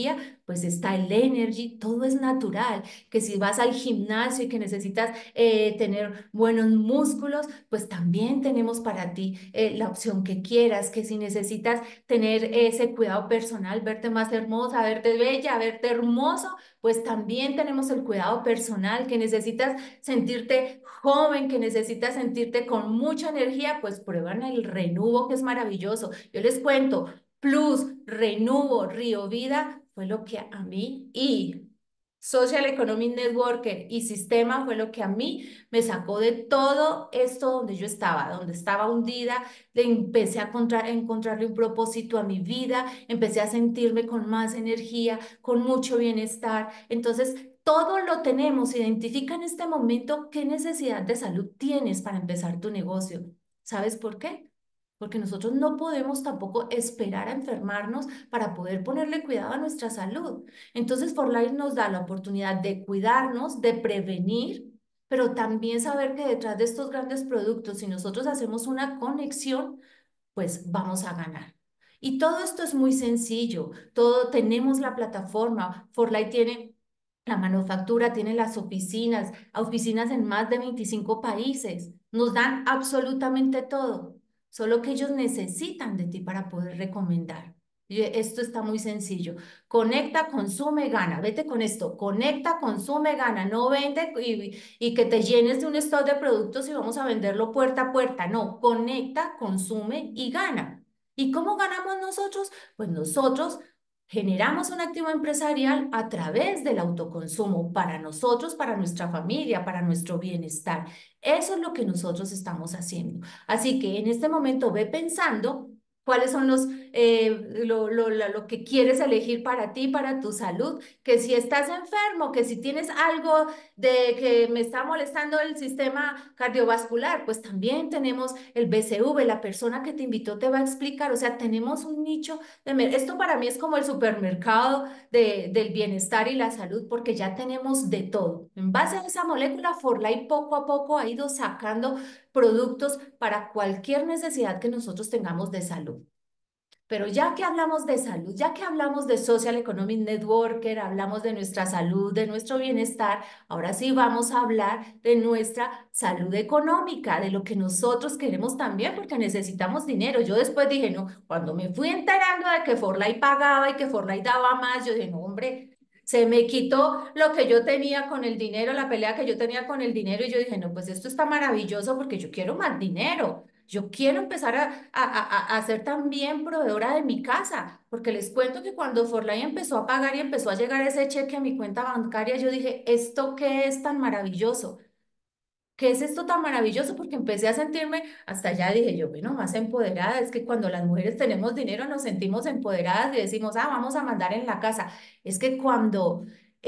pues está el Energy, todo es natural, que si vas al gimnasio y que necesitas eh, tener buenos músculos, pues también tenemos para ti eh, la opción que quieras, que si necesitas tener ese cuidado personal, verte más hermosa, verte bella, verte hermoso, pues también tenemos el cuidado personal, que necesitas sentirte joven, que necesitas sentirte con mucha energía, pues prueban el Renuvo, que es maravilloso. Yo les cuento, Plus, Renuvo, Río Vida, fue lo que a mí y Social Economic Networker y Sistema fue lo que a mí me sacó de todo esto donde yo estaba, donde estaba hundida, de empecé a encontrar, a encontrarle un propósito a mi vida, empecé a sentirme con más energía, con mucho bienestar. Entonces, todo lo tenemos. Identifica en este momento qué necesidad de salud tienes para empezar tu negocio. ¿Sabes por qué? Porque nosotros no podemos tampoco esperar a enfermarnos para poder ponerle cuidado a nuestra salud. Entonces, For Life nos da la oportunidad de cuidarnos, de prevenir, pero también saber que detrás de estos grandes productos, si nosotros hacemos una conexión, pues vamos a ganar. Y todo esto es muy sencillo. Todo tenemos la plataforma. For Life tiene la manufactura, tiene las oficinas, oficinas en más de veinticinco países. Nos dan absolutamente todo. Solo que ellos necesitan de ti para poder recomendar. Y esto está muy sencillo. Conecta, consume, gana. Vete con esto. Conecta, consume, gana. No vende y, y que te llenes de un stock de productos y vamos a venderlo puerta a puerta. No, conecta, consume y gana. ¿Y cómo ganamos nosotros? Pues nosotros generamos un activo empresarial a través del autoconsumo para nosotros, para nuestra familia, para nuestro bienestar. Eso es lo que nosotros estamos haciendo. Así que en este momento ve pensando cuáles son los, eh, lo, lo, lo, lo que quieres elegir para ti, para tu salud, que si estás enfermo, que si tienes algo de que me está molestando el sistema cardiovascular, pues también tenemos el B C V, la persona que te invitó te va a explicar, o sea, tenemos un nicho de... Esto para mí es como el supermercado de, del bienestar y la salud, porque ya tenemos de todo. En base a esa molécula, Forlai poco a poco ha ido sacando productos para cualquier necesidad que nosotros tengamos de salud. Pero ya que hablamos de salud, ya que hablamos de Social Economic Networker, hablamos de nuestra salud, de nuestro bienestar, ahora sí vamos a hablar de nuestra salud económica, de lo que nosotros queremos también, porque necesitamos dinero. Yo después dije, no, cuando me fui enterando de que Forlay pagaba y que Forlay daba más, yo dije, no, hombre, se me quitó lo que yo tenía con el dinero, la pelea que yo tenía con el dinero, y yo dije, no, pues esto está maravilloso porque yo quiero más dinero. Yo quiero empezar a, a, a, a ser también proveedora de mi casa, porque les cuento que cuando Forlay empezó a pagar y empezó a llegar ese cheque a mi cuenta bancaria, yo dije, ¿esto qué es tan maravilloso? ¿Qué es esto tan maravilloso? Porque empecé a sentirme, hasta allá dije yo, bueno, más empoderada. Es que cuando las mujeres tenemos dinero nos sentimos empoderadas y decimos, ah, vamos a mandar en la casa. Es que cuando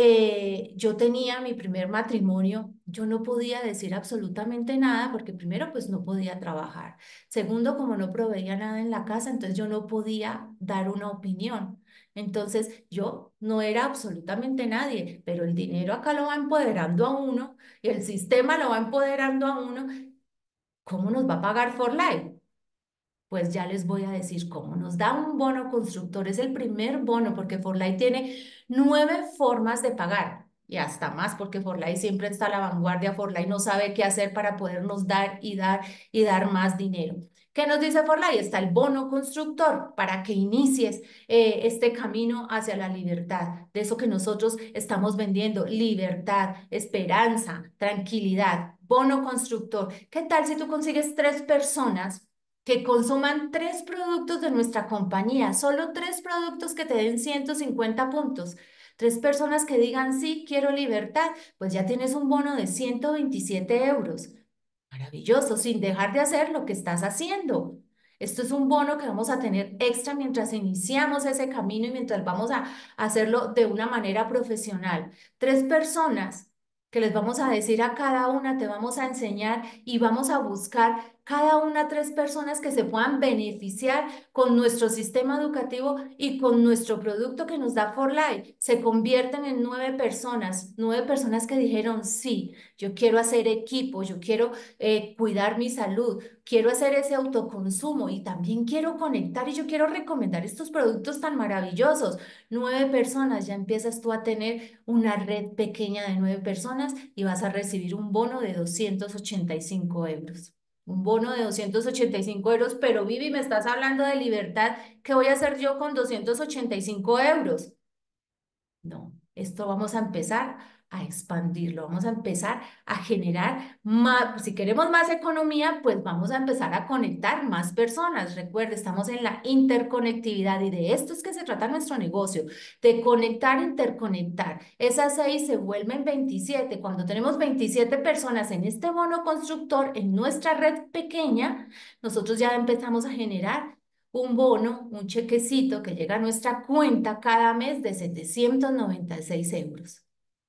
eh, yo tenía mi primer matrimonio, yo no podía decir absolutamente nada porque primero, pues no podía trabajar. Segundo, como no proveía nada en la casa, entonces yo no podía dar una opinión. Entonces yo no era absolutamente nadie, pero el dinero acá lo va empoderando a uno y el sistema lo va empoderando a uno. ¿Cómo nos va a pagar For Life? Pues ya les voy a decir cómo. Nos da un bono constructor, es el primer bono porque Forlay tiene nueve formas de pagar y hasta más porque Forlay siempre está a la vanguardia. Forlay no sabe qué hacer para podernos dar y dar y dar más dinero. ¿Qué nos dice Forlay? Está el bono constructor para que inicies eh, este camino hacia la libertad, de eso que nosotros estamos vendiendo, libertad, esperanza, tranquilidad, bono constructor. ¿Qué tal si tú consigues tres personas que consuman tres productos de nuestra compañía, solo tres productos que te den ciento cincuenta puntos, tres personas que digan sí, quiero libertad, pues ya tienes un bono de ciento veintisiete euros. Maravilloso, sin dejar de hacer lo que estás haciendo. Esto es un bono que vamos a tener extra mientras iniciamos ese camino y mientras vamos a hacerlo de una manera profesional. Tres personas que les vamos a decir a cada una, te vamos a enseñar y vamos a buscar cada una tres personas que se puedan beneficiar con nuestro sistema educativo y con nuestro producto que nos da For Life. Se convierten en nueve personas, nueve personas que dijeron, sí, yo quiero hacer equipo, yo quiero eh, cuidar mi salud, quiero hacer ese autoconsumo y también quiero conectar y yo quiero recomendar estos productos tan maravillosos. Nueve personas, ya empiezas tú a tener una red pequeña de nueve personas y vas a recibir un bono de doscientos ochenta y cinco euros. Un bono de doscientos ochenta y cinco euros, pero Vivi, me estás hablando de libertad. ¿Qué voy a hacer yo con doscientos ochenta y cinco euros? No, esto vamos a empezar a expandirlo, vamos a empezar a generar más, si queremos más economía, pues vamos a empezar a conectar más personas. Recuerde, estamos en la interconectividad y de esto es que se trata nuestro negocio, de conectar, interconectar. Esas seis se vuelven veintisiete. Cuando tenemos veintisiete personas en este bono constructor, en nuestra red pequeña, nosotros ya empezamos a generar un bono, un chequecito que llega a nuestra cuenta cada mes de setecientos noventa y seis euros.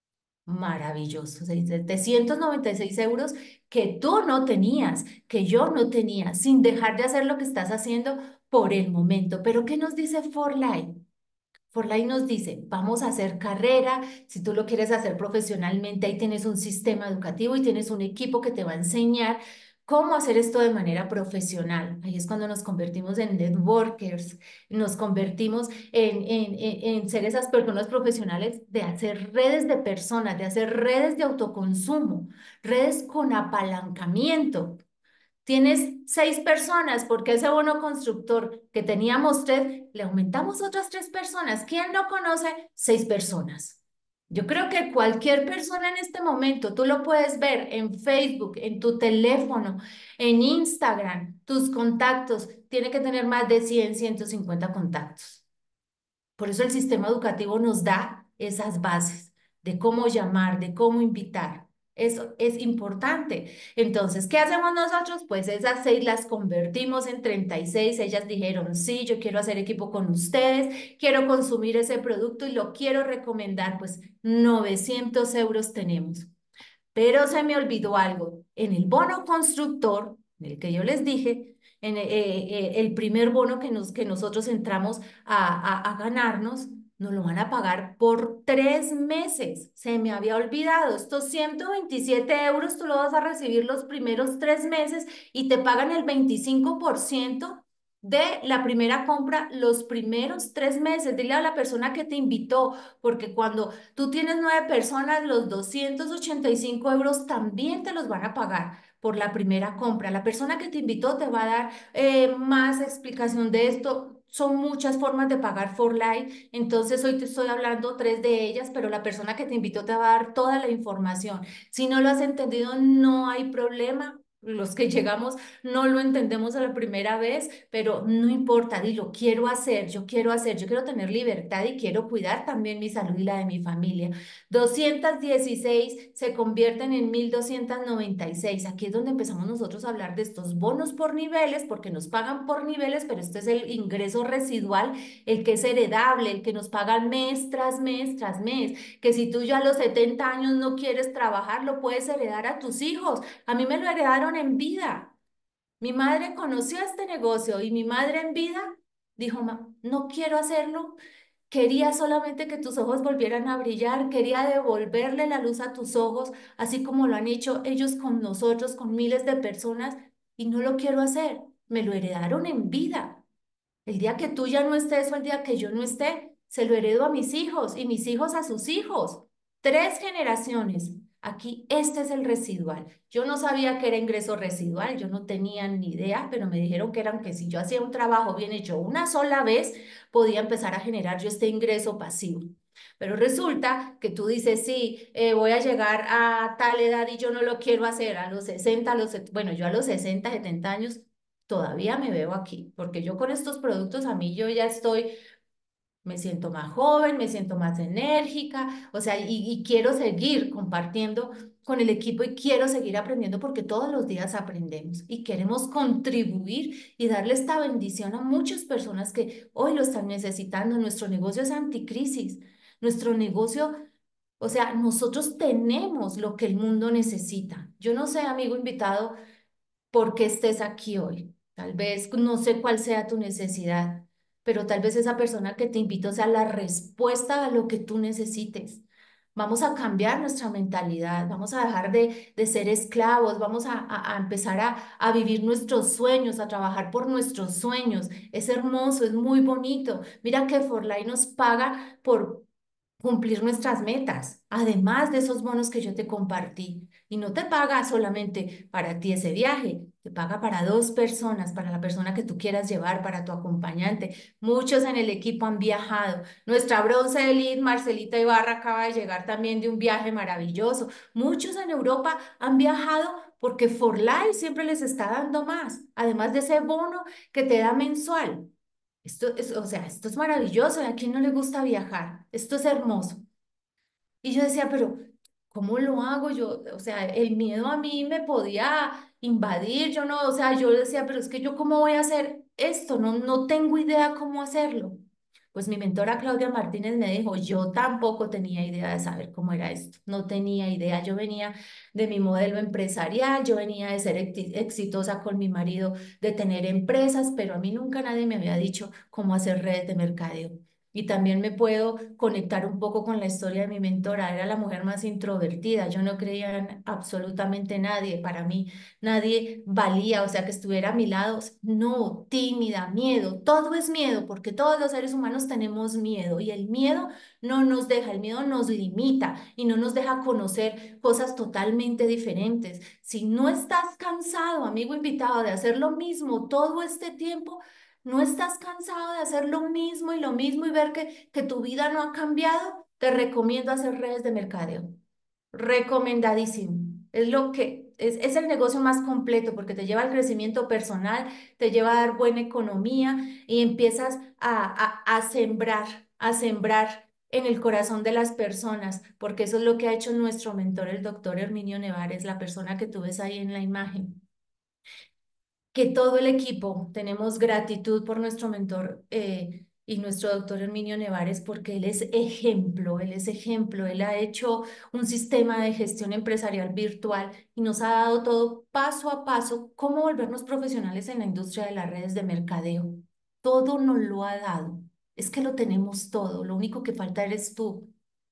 Maravilloso, setecientos noventa y seis euros que tú no tenías, que yo no tenía, sin dejar de hacer lo que estás haciendo por el momento. Pero ¿qué nos dice For Life? Forlay nos dice, vamos a hacer carrera, si tú lo quieres hacer profesionalmente, ahí tienes un sistema educativo y tienes un equipo que te va a enseñar cómo hacer esto de manera profesional. Ahí es cuando nos convertimos en networkers, nos convertimos en, en, en, en ser esas personas profesionales de hacer redes de personas, de hacer redes de autoconsumo, redes con apalancamiento. Tienes seis personas, porque ese bono constructor que teníamos tres, le aumentamos otras tres personas. ¿Quién lo conoce? Seis personas. Yo creo que cualquier persona en este momento, tú lo puedes ver en Facebook, en tu teléfono, en Instagram, tus contactos, tiene que tener más de cien, ciento cincuenta contactos. Por eso el sistema educativo nos da esas bases de cómo llamar, de cómo invitar. Eso es importante. Entonces, ¿qué hacemos nosotros? Pues esas seis las convertimos en treinta y seis. Ellas dijeron, sí, yo quiero hacer equipo con ustedes, quiero consumir ese producto y lo quiero recomendar. Pues novecientos euros tenemos. Pero se me olvidó algo. En el bono constructor, en el que yo les dije, en eh, eh, el primer bono que, nos, que nosotros entramos a, a, a ganarnos, nos lo van a pagar por tres meses. Se me había olvidado. Estos ciento veintisiete euros tú lo vas a recibir los primeros tres meses y te pagan el veinticinco por ciento de la primera compra los primeros tres meses. Dile a la persona que te invitó, porque cuando tú tienes nueve personas, los doscientos ochenta y cinco euros también te los van a pagar por la primera compra. La persona que te invitó te va a dar eh, más explicación de esto. Son muchas formas de pagar For Life, entonces hoy te estoy hablando tres de ellas, pero la persona que te invitó te va a dar toda la información. Si no lo has entendido, no hay problema. Los que llegamos no lo entendemos a la primera vez, pero no importa, dilo, quiero hacer, yo quiero hacer, yo quiero tener libertad y quiero cuidar también mi salud y la de mi familia. Doscientos dieciséis se convierten en mil doscientos noventa y seis. Aquí es donde empezamos nosotros a hablar de estos bonos por niveles, porque nos pagan por niveles, pero este es el ingreso residual, el que es heredable, el que nos pagan mes tras mes tras mes, que si tú ya a los setenta años no quieres trabajar, lo puedes heredar a tus hijos. A mí me lo heredaron en vida. Mi madre conoció este negocio y mi madre en vida dijo, "Ma, no quiero hacerlo. Quería solamente que tus ojos volvieran a brillar, quería devolverle la luz a tus ojos, así como lo han hecho ellos con nosotros, con miles de personas, y no lo quiero hacer. Me lo heredaron en vida. El día que tú ya no estés o el día que yo no esté, se lo heredo a mis hijos y mis hijos a sus hijos. Tres generaciones. Aquí este es el residual. Yo no sabía que era ingreso residual, yo no tenía ni idea, pero me dijeron que eran que si yo hacía un trabajo bien hecho una sola vez, podía empezar a generar yo este ingreso pasivo. Pero resulta que tú dices, sí, eh, voy a llegar a tal edad y yo no lo quiero hacer a los sesenta, a los, set- bueno, yo a los sesenta, setenta años todavía me veo aquí, porque yo con estos productos a mí yo ya estoy, me siento más joven, me siento más enérgica, o sea, y, y quiero seguir compartiendo con el equipo y quiero seguir aprendiendo porque todos los días aprendemos y queremos contribuir y darle esta bendición a muchas personas que hoy lo están necesitando. Nuestro negocio es anticrisis, nuestro negocio, o sea, nosotros tenemos lo que el mundo necesita. Yo no sé, amigo invitado, por qué estés aquí hoy. Tal vez no sé cuál sea tu necesidad, pero tal vez esa persona que te invitó sea la respuesta a lo que tú necesites. Vamos a cambiar nuestra mentalidad, vamos a dejar de, de ser esclavos, vamos a, a- a empezar a, a vivir nuestros sueños, a trabajar por nuestros sueños. Es hermoso, es muy bonito. Mira que Forlay nos paga por cumplir nuestras metas, además de esos bonos que yo te compartí. Y no te paga solamente para ti ese viaje, te paga para dos personas, para la persona que tú quieras llevar, para tu acompañante. Muchos en el equipo han viajado. Nuestra bronce elite, Marcelita Ibarra, acaba de llegar también de un viaje maravilloso. Muchos en Europa han viajado porque For Life siempre les está dando más, además de ese bono que te da mensual. Esto es, o sea, esto es maravilloso. ¿A quién no le gusta viajar? Esto es hermoso. Y yo decía, pero ¿cómo lo hago yo? O sea, el miedo a mí me podía invadir. Yo no, o sea, yo decía, pero es que yo cómo voy a hacer esto, no, no tengo idea cómo hacerlo. Pues mi mentora Claudia Martínez me dijo, yo tampoco tenía idea de saber cómo era esto, no tenía idea. Yo venía de mi modelo empresarial, yo venía de ser exi- exitosa con mi marido, de tener empresas, pero a mí nunca nadie me había dicho cómo hacer redes de mercadeo. Y también me puedo conectar un poco con la historia de mi mentora. Era la mujer más introvertida. Yo no creía en absolutamente nadie. Para mí, nadie valía, o sea, que estuviera a mi lado. No, tímida, miedo. Todo es miedo, porque todos los seres humanos tenemos miedo. Y el miedo no nos deja, el miedo nos limita y no nos deja conocer cosas totalmente diferentes. Si no estás cansado, amigo invitado, de hacer lo mismo todo este tiempo, ¿no estás cansado de hacer lo mismo y lo mismo y ver que, que tu vida no ha cambiado? Te recomiendo hacer redes de mercadeo. Recomendadísimo. Es lo que es, es el negocio más completo porque te lleva al crecimiento personal, te lleva a dar buena economía y empiezas a, a, a sembrar, a sembrar en el corazón de las personas, porque eso es lo que ha hecho nuestro mentor, el doctor Herminio Nevares, la persona que tú ves ahí en la imagen, que todo el equipo tenemos gratitud por nuestro mentor eh, y nuestro doctor Herminio Nevares, porque él es ejemplo, él es ejemplo, él ha hecho un sistema de gestión empresarial virtual y nos ha dado todo paso a paso cómo volvernos profesionales en la industria de las redes de mercadeo. Todo nos lo ha dado. Es que lo tenemos todo, lo único que falta eres tú,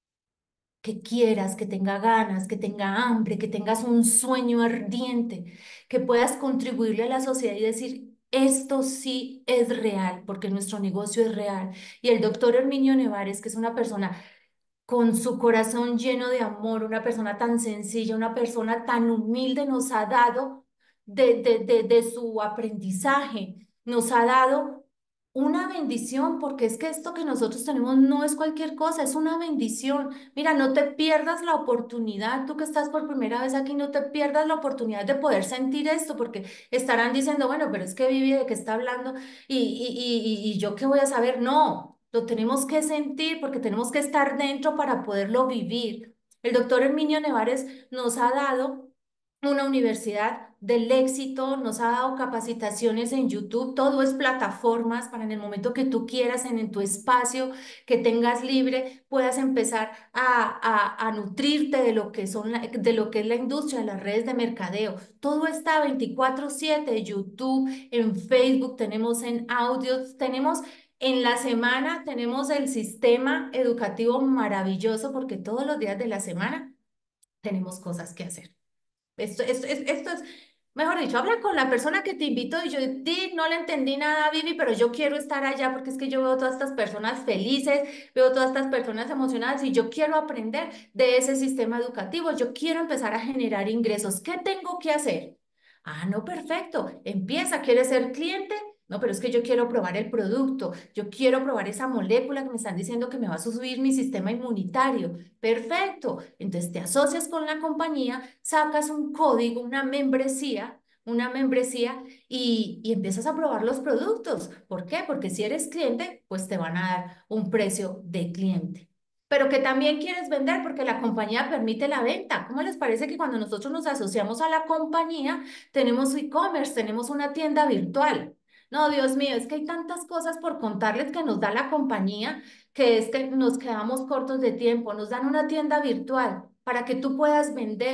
que quieras, que tenga ganas, que tenga hambre, que tengas un sueño ardiente, que puedas contribuirle a la sociedad y decir, esto sí es real, porque nuestro negocio es real. Y el doctor Herminio Nevares, que es una persona con su corazón lleno de amor, una persona tan sencilla, una persona tan humilde, nos ha dado de, de, de, de su aprendizaje, nos ha dado una bendición, porque es que esto que nosotros tenemos no es cualquier cosa, es una bendición. Mira, no te pierdas la oportunidad, tú que estás por primera vez aquí, no te pierdas la oportunidad de poder sentir esto, porque estarán diciendo, bueno, pero es que Vivi, ¿de qué está hablando? Y, y, y, y y yo qué voy a saber. No, lo tenemos que sentir porque tenemos que estar dentro para poderlo vivir. El doctor Herminio Nevares nos ha dado una universidad del éxito, nos ha dado capacitaciones en YouTube, todo es plataformas para en el momento que tú quieras, en, en tu espacio que tengas libre, puedas empezar a, a, a nutrirte de lo que son la- de lo que es la industria de las redes de mercadeo. Todo está veinticuatro siete, YouTube, en Facebook, tenemos en audios, tenemos en la semana, tenemos el sistema educativo maravilloso porque todos los días de la semana tenemos cosas que hacer. Esto, esto, es- esto es, mejor dicho, habla con la persona que te invitó y yo, di, no le entendí nada, Vivi, pero yo quiero estar allá porque es que yo veo todas estas personas felices, veo todas estas personas emocionadas y yo quiero aprender de ese sistema educativo, yo quiero empezar a generar ingresos. ¿Qué tengo que hacer? Ah, no, perfecto. Empieza, ¿quieres ser cliente? No, pero es que yo quiero probar el producto, yo quiero probar esa molécula que me están diciendo que me va a subir mi sistema inmunitario. Perfecto. Entonces te asocias con la compañía, sacas un código, una membresía, una membresía y, y empiezas a probar los productos. ¿Por qué? Porque si eres cliente, pues te van a dar un precio de cliente. Pero que también quieres vender porque la compañía permite la venta. ¿Cómo les parece que cuando nosotros nos asociamos a la compañía, tenemos e-commerce, tenemos una tienda virtual? No, Dios mío, es que hay tantas cosas por contarles que nos da la compañía que es que nos quedamos cortos de tiempo. Nos dan una tienda virtual para que tú puedas vender,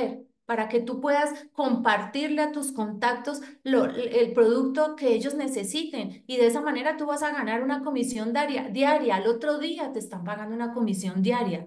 para que tú puedas compartirle a tus contactos lo, el producto que ellos necesiten. Y de esa manera tú vas a ganar una comisión diaria, diaria. Al otro día te están pagando una comisión diaria.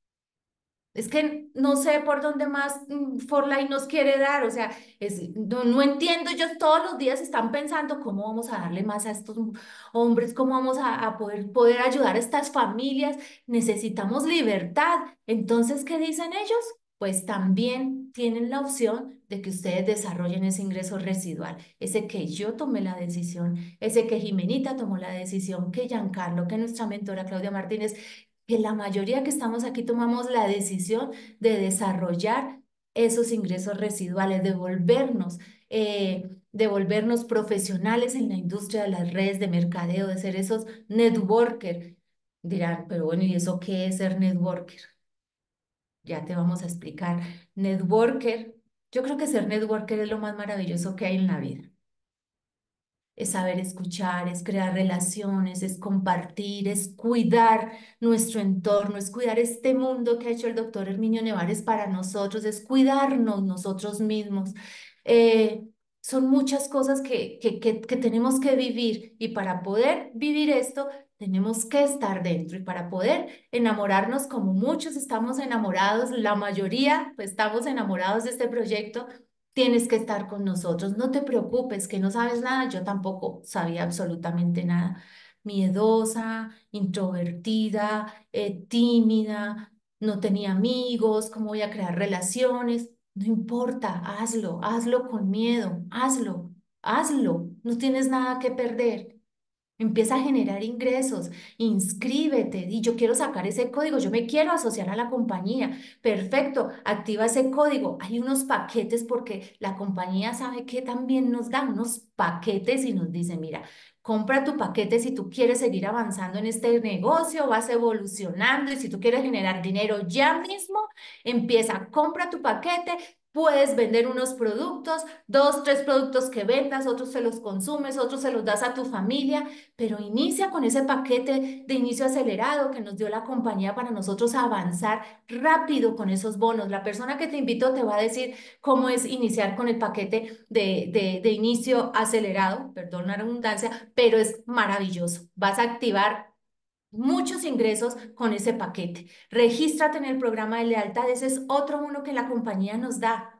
Es que no sé por dónde más mm, Forlay nos quiere dar, o sea, es, no, no entiendo, ellos todos los días están pensando cómo vamos a darle más a estos hombres, cómo vamos a, a poder, poder ayudar a estas familias, necesitamos libertad. Entonces, ¿qué dicen ellos? Pues también tienen la opción de que ustedes desarrollen ese ingreso residual, ese que yo tomé la decisión, ese que Jimenita tomó la decisión, que Giancarlo, que nuestra mentora Claudia Martínez, que la mayoría que estamos aquí tomamos la decisión de desarrollar esos ingresos residuales, de volvernos, eh, de volvernos profesionales en la industria de las redes de mercadeo, de ser esos networker. Dirán, pero bueno, ¿y eso qué es ser networker? Ya te vamos a explicar. Networker, yo creo que ser networker es lo más maravilloso que hay en la vida. Es saber escuchar, es crear relaciones, es compartir, es cuidar nuestro entorno, es cuidar este mundo que ha hecho el doctor Herminio Nevares para nosotros, es cuidarnos nosotros mismos. Eh, Son muchas cosas que, que, que, que tenemos que vivir y para poder vivir esto tenemos que estar dentro y para poder enamorarnos como muchos estamos enamorados, la mayoría pues, estamos enamorados de este proyecto. Tienes que estar con nosotros, no te preocupes, que no sabes nada, yo tampoco sabía absolutamente nada. Miedosa, introvertida, eh, tímida, no tenía amigos, ¿cómo voy a crear relaciones? No importa, hazlo, hazlo con miedo, hazlo, hazlo, no tienes nada que perder. Empieza a generar ingresos, inscríbete, y yo quiero sacar ese código, yo me quiero asociar a la compañía. Perfecto, activa ese código. Hay unos paquetes porque la compañía sabe que también nos dan unos paquetes y nos dice, mira, compra tu paquete si tú quieres seguir avanzando en este negocio, vas evolucionando y si tú quieres generar dinero ya mismo, empieza, compra tu paquete. Puedes vender unos productos, dos, tres productos que vendas, otros se los consumes, otros se los das a tu familia, pero inicia con ese paquete de inicio acelerado que nos dio la compañía para nosotros avanzar rápido con esos bonos. La persona que te invitó te va a decir cómo es iniciar con el paquete de, de, de inicio acelerado, perdón la redundancia, pero es maravilloso. Vas a activar muchos ingresos con ese paquete. Regístrate en el programa de lealtad. Ese es otro uno que la compañía nos da.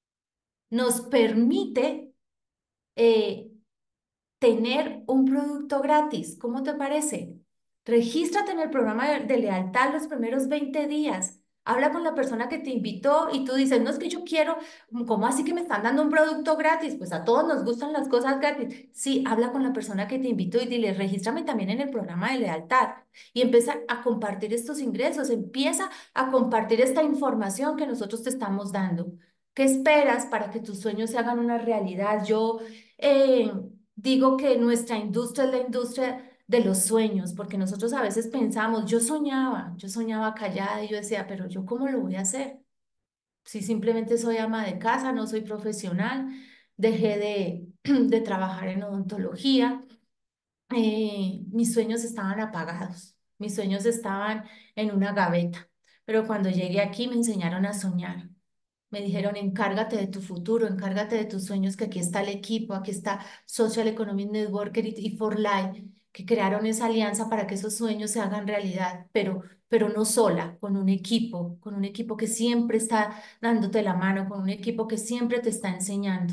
Nos permite eh, tener un producto gratis. ¿Cómo te parece? Regístrate en el programa de, de lealtad los primeros veinte días. Habla con la persona que te invitó y tú dices, no es que yo quiero, ¿cómo así que me están dando un producto gratis? Pues a todos nos gustan las cosas gratis. Sí, habla con la persona que te invitó y dile, regístrame también en el programa de lealtad y empieza a compartir estos ingresos, empieza a compartir esta información que nosotros te estamos dando. ¿Qué esperas para que tus sueños se hagan una realidad? Yo... Eh, Digo que nuestra industria es la industria de los sueños, porque nosotros a veces pensamos, yo soñaba, yo soñaba callada y yo decía, pero yo ¿cómo lo voy a hacer? Si simplemente soy ama de casa, no soy profesional, dejé de, de trabajar en odontología, eh, mis sueños estaban apagados, mis sueños estaban en una gaveta, pero cuando llegué aquí me enseñaron a soñar. Me dijeron, encárgate de tu futuro, encárgate de tus sueños, que aquí está el equipo, aquí está Social Economic Networker y, y For Life, que crearon esa alianza para que esos sueños se hagan realidad, pero, pero no sola, con un equipo, con un equipo que siempre está dándote la mano, con un equipo que siempre te está enseñando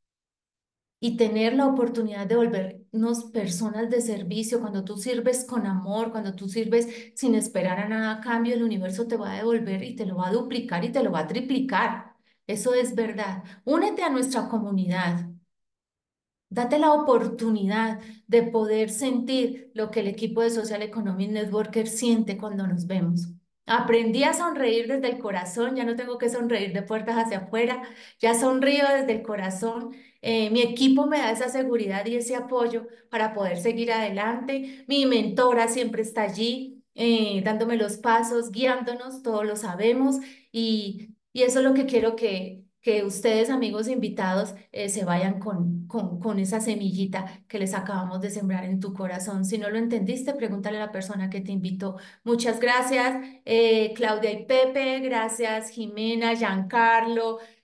y tener la oportunidad de volvernos personas de servicio. Cuando tú sirves con amor, cuando tú sirves sin esperar a nada a cambio, el universo te va a devolver y te lo va a duplicar y te lo va a triplicar. Eso es verdad. Únete a nuestra comunidad. Date la oportunidad de poder sentir lo que el equipo de Social Economic Networker siente cuando nos vemos. Aprendí a sonreír desde el corazón, ya no tengo que sonreír de puertas hacia afuera, ya sonrío desde el corazón. Eh, mi equipo me da esa seguridad y ese apoyo para poder seguir adelante. Mi mentora siempre está allí, eh, dándome los pasos, guiándonos, todos lo sabemos y, y eso es lo que quiero que que ustedes, amigos invitados, eh, se vayan con, con, con esa semillita que les acabamos de sembrar en tu corazón. Si no lo entendiste, pregúntale a la persona que te invitó. Muchas gracias, eh, Claudia y Pepe, gracias, Jimena, Giancarlo.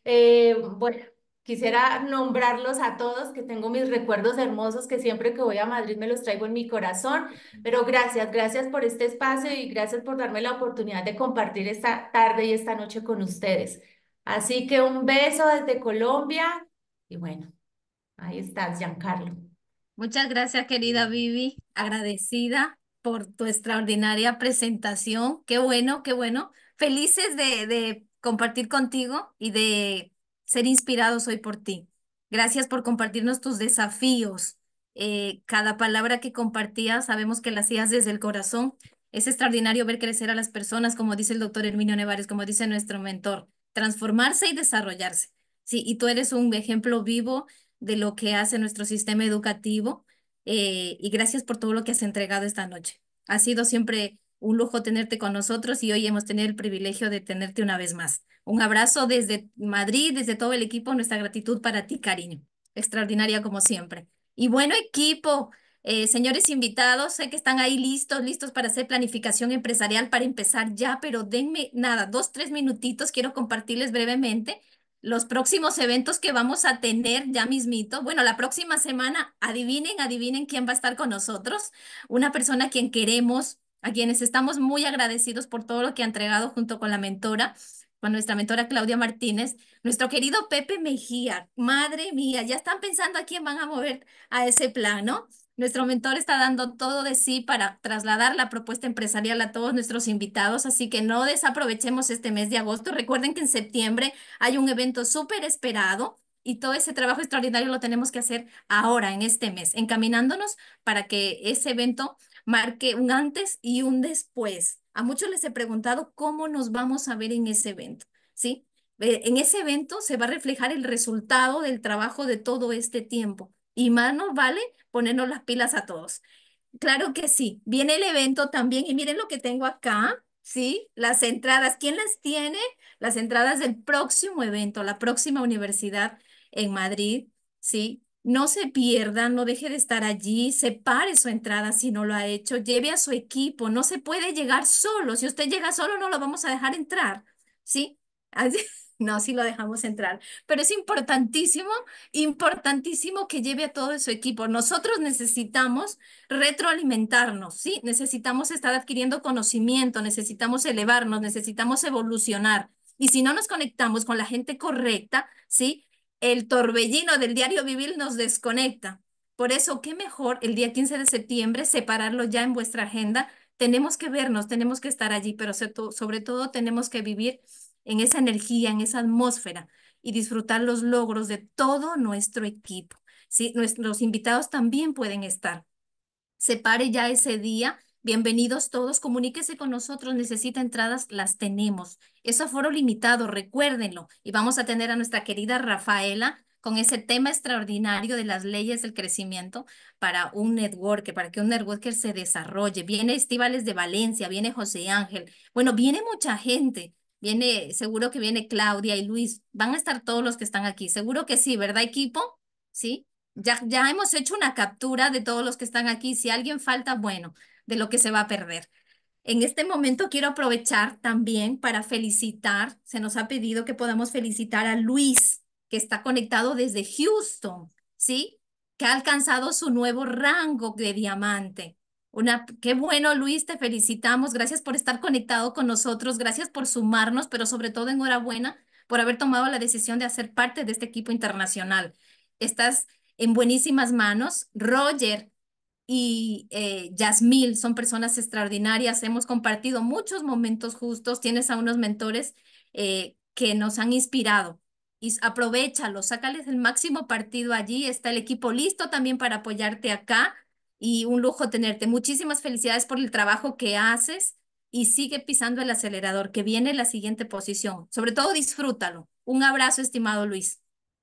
Eh, bueno, quisiera nombrarlos a todos, que tengo mis recuerdos hermosos, que siempre que voy a Madrid me los traigo en mi corazón, pero gracias, gracias por este espacio y gracias por darme la oportunidad de compartir esta tarde y esta noche con ustedes. Así que un beso desde Colombia y bueno, ahí estás, Giancarlo. Muchas gracias, querida Vivi. Agradecida por tu extraordinaria presentación. Qué bueno, qué bueno. Felices de, de compartir contigo y de ser inspirados hoy por ti. Gracias por compartirnos tus desafíos. Eh, cada palabra que compartías, sabemos que la hacías desde el corazón. Es extraordinario ver crecer a las personas, como dice el doctor Herminio Nevares, como dice nuestro mentor, transformarse y desarrollarse. Sí, y tú eres un ejemplo vivo de lo que hace nuestro sistema educativo, eh, y gracias por todo lo que has entregado esta noche. Ha sido siempre un lujo tenerte con nosotros y hoy hemos tenido el privilegio de tenerte una vez más. Un abrazo desde Madrid, desde todo el equipo, nuestra gratitud para ti, cariño. Extraordinaria como siempre. Y bueno, equipo, eh, señores invitados, sé que están ahí listos, listos para hacer planificación empresarial para empezar ya, pero denme nada, dos, tres minutitos, quiero compartirles brevemente los próximos eventos que vamos a tener ya mismito. Bueno, la próxima semana, adivinen, adivinen quién va a estar con nosotros. Una persona a quien queremos, a quienes estamos muy agradecidos por todo lo que ha entregado junto con la mentora, con nuestra mentora Claudia Martínez, nuestro querido Pepe Mejía. Madre mía, ya están pensando a quién van a mover a ese plano. Nuestro mentor está dando todo de sí para trasladar la propuesta empresarial a todos nuestros invitados, así que no desaprovechemos este mes de agosto. Recuerden que en septiembre hay un evento súper esperado y todo ese trabajo extraordinario lo tenemos que hacer ahora, en este mes, encaminándonos para que ese evento marque un antes y un después. A muchos les he preguntado cómo nos vamos a ver en ese evento, ¿sí? Eh, En ese evento se va a reflejar el resultado del trabajo de todo este tiempo y más nos vale ponernos las pilas a todos. Claro que sí. Viene el evento también y miren lo que tengo acá, ¿sí? Las entradas. ¿Quién las tiene? Las entradas del próximo evento, la próxima universidad en Madrid, ¿sí? No se pierdan, no deje de estar allí, separe su entrada si no lo ha hecho, lleve a su equipo, no se puede llegar solo. Si usted llega solo, no lo vamos a dejar entrar, ¿sí? Así- No, sí lo dejamos entrar, pero es importantísimo, importantísimo que lleve a todo su equipo. Nosotros necesitamos retroalimentarnos, ¿sí? Necesitamos estar adquiriendo conocimiento, necesitamos elevarnos, necesitamos evolucionar. Y si no nos conectamos con la gente correcta, ¿sí? El torbellino del diario vivir nos desconecta. Por eso, qué mejor el día quince de septiembre separarlo ya en vuestra agenda. Tenemos que vernos, tenemos que estar allí, pero sobre todo tenemos que vivir en esa energía, en esa atmósfera y disfrutar los logros de todo nuestro equipo. ¿Sí? Nuestros invitados también pueden estar. Separe ya ese día. Bienvenidos todos, comuníquese con nosotros, necesita entradas, las tenemos. Es aforo limitado, recuérdenlo. Y vamos a tener a nuestra querida Rafaela con ese tema extraordinario de las leyes del crecimiento para un networker, para que un networker se desarrolle. Viene Estíbales de Valencia, viene José Ángel. Bueno, viene mucha gente. Viene, seguro que viene Claudia y Luis. Van a estar todos los que están aquí. Seguro que sí, ¿verdad, equipo? ¿Sí? Ya, ya hemos hecho una captura de todos los que están aquí. Si alguien falta, bueno, de lo que se va a perder. En este momento quiero aprovechar también para felicitar, se nos ha pedido que podamos felicitar a Luis, que está conectado desde Houston, ¿sí? Que ha alcanzado su nuevo rango de diamante. Una, qué bueno, Luis, te felicitamos. Gracias por estar conectado con nosotros, gracias por sumarnos, pero sobre todo enhorabuena por haber tomado la decisión de hacer parte de este equipo internacional. Estás en buenísimas manos. Roger y eh, Yasmil son personas extraordinarias. Hemos compartido muchos momentos justos. Tienes a unos mentores eh, que nos han inspirado. Y aprovéchalos, sácales el máximo partido allí. Está el equipo listo también para apoyarte acá. Y un lujo tenerte. Muchísimas felicidades por el trabajo que haces y sigue pisando el acelerador, que viene la siguiente posición. Sobre todo disfrútalo. Un abrazo, estimado Luis.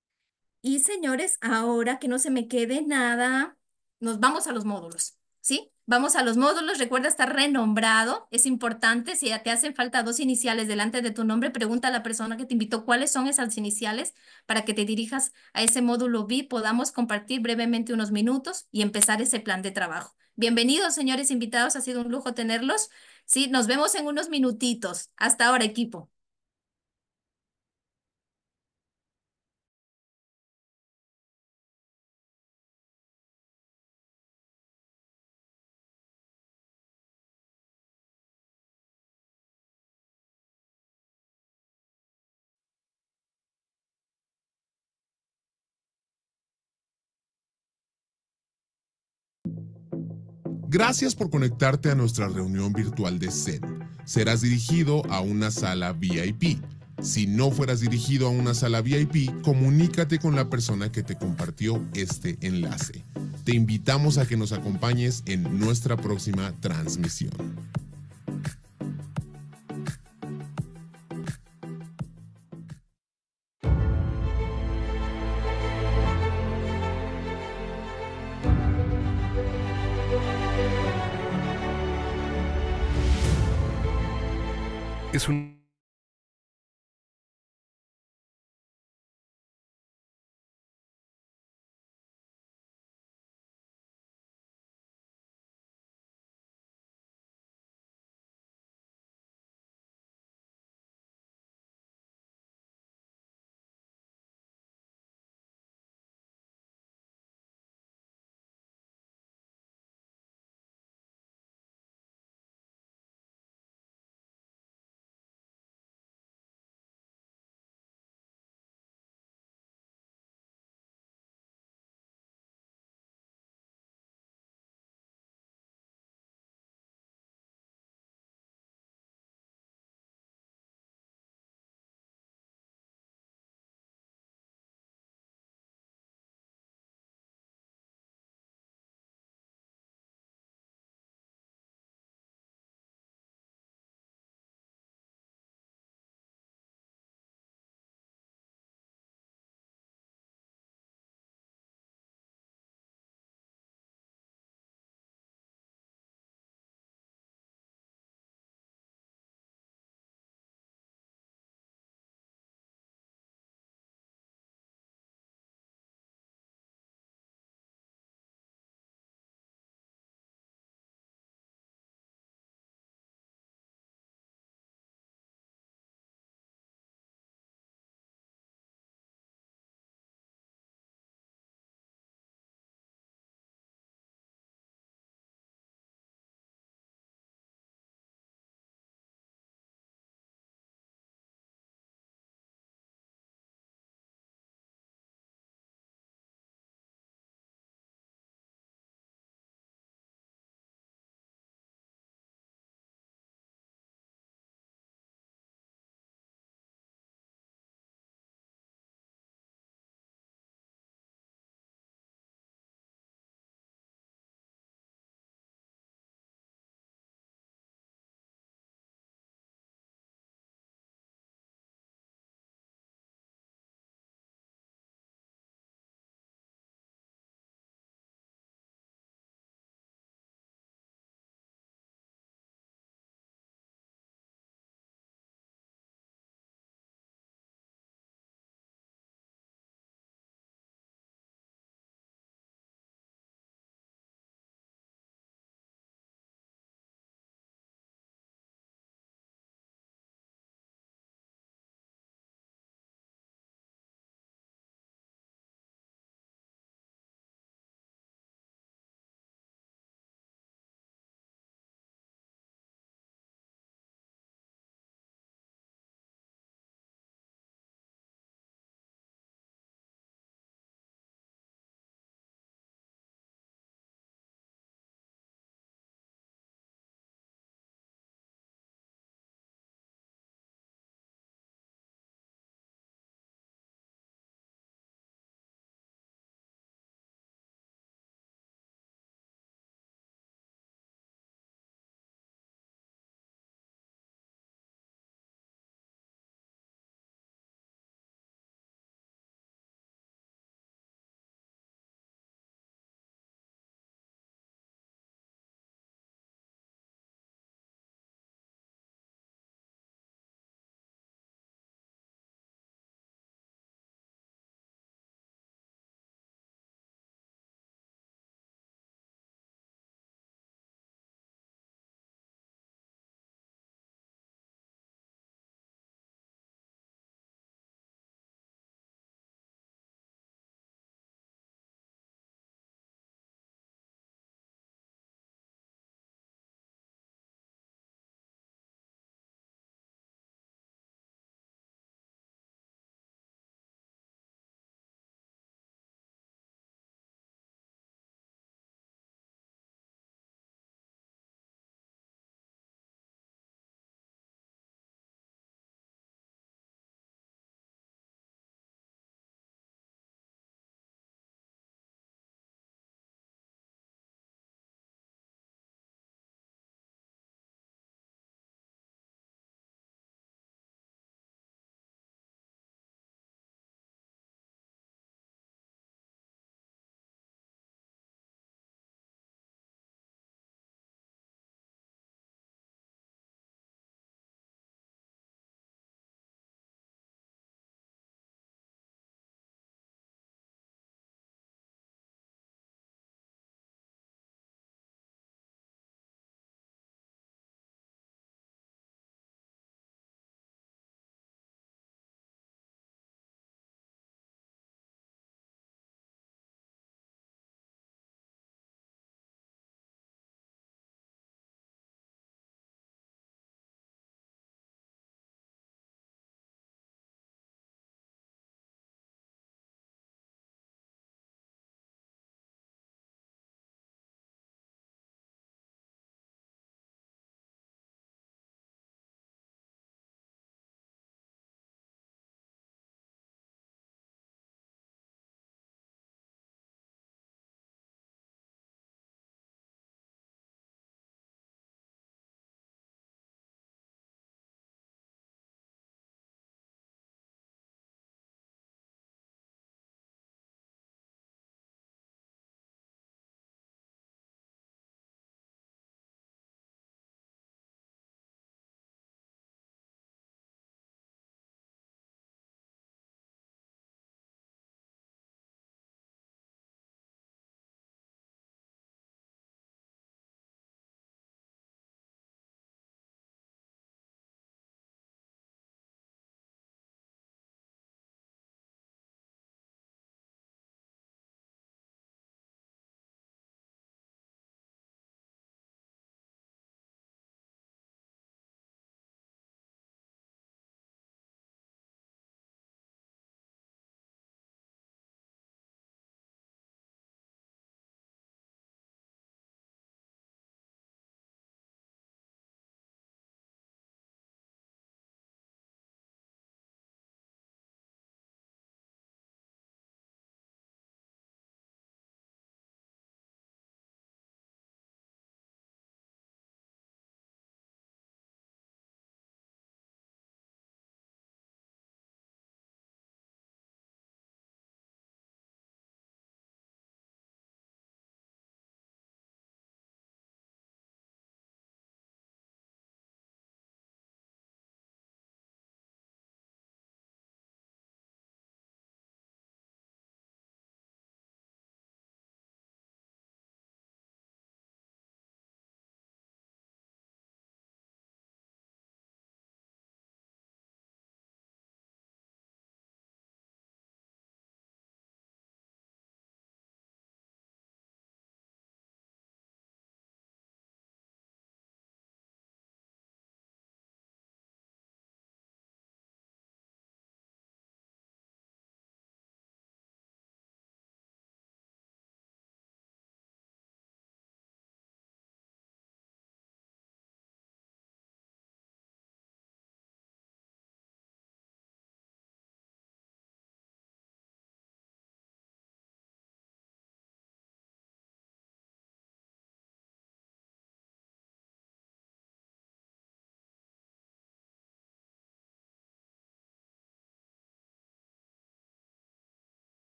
Y señores, ahora que no se me quede nada, nos vamos a los módulos, ¿sí? Vamos a los módulos, recuerda estar renombrado, es importante, si ya te hacen falta dos iniciales delante de tu nombre, pregunta a la persona que te invitó cuáles son esas iniciales para que te dirijas a ese módulo V I P, podamos compartir brevemente unos minutos y empezar ese plan de trabajo. Bienvenidos, señores invitados, ha sido un lujo tenerlos, ¿sí? Nos vemos en unos minutitos. Hasta ahora, equipo. Gracias por conectarte a nuestra reunión virtual de Zen. Serás dirigido a una sala V I P. Si no fueras dirigido a una sala V I P, comunícate con la persona que te compartió este enlace. Te invitamos a que nos acompañes en nuestra próxima transmisión. Es un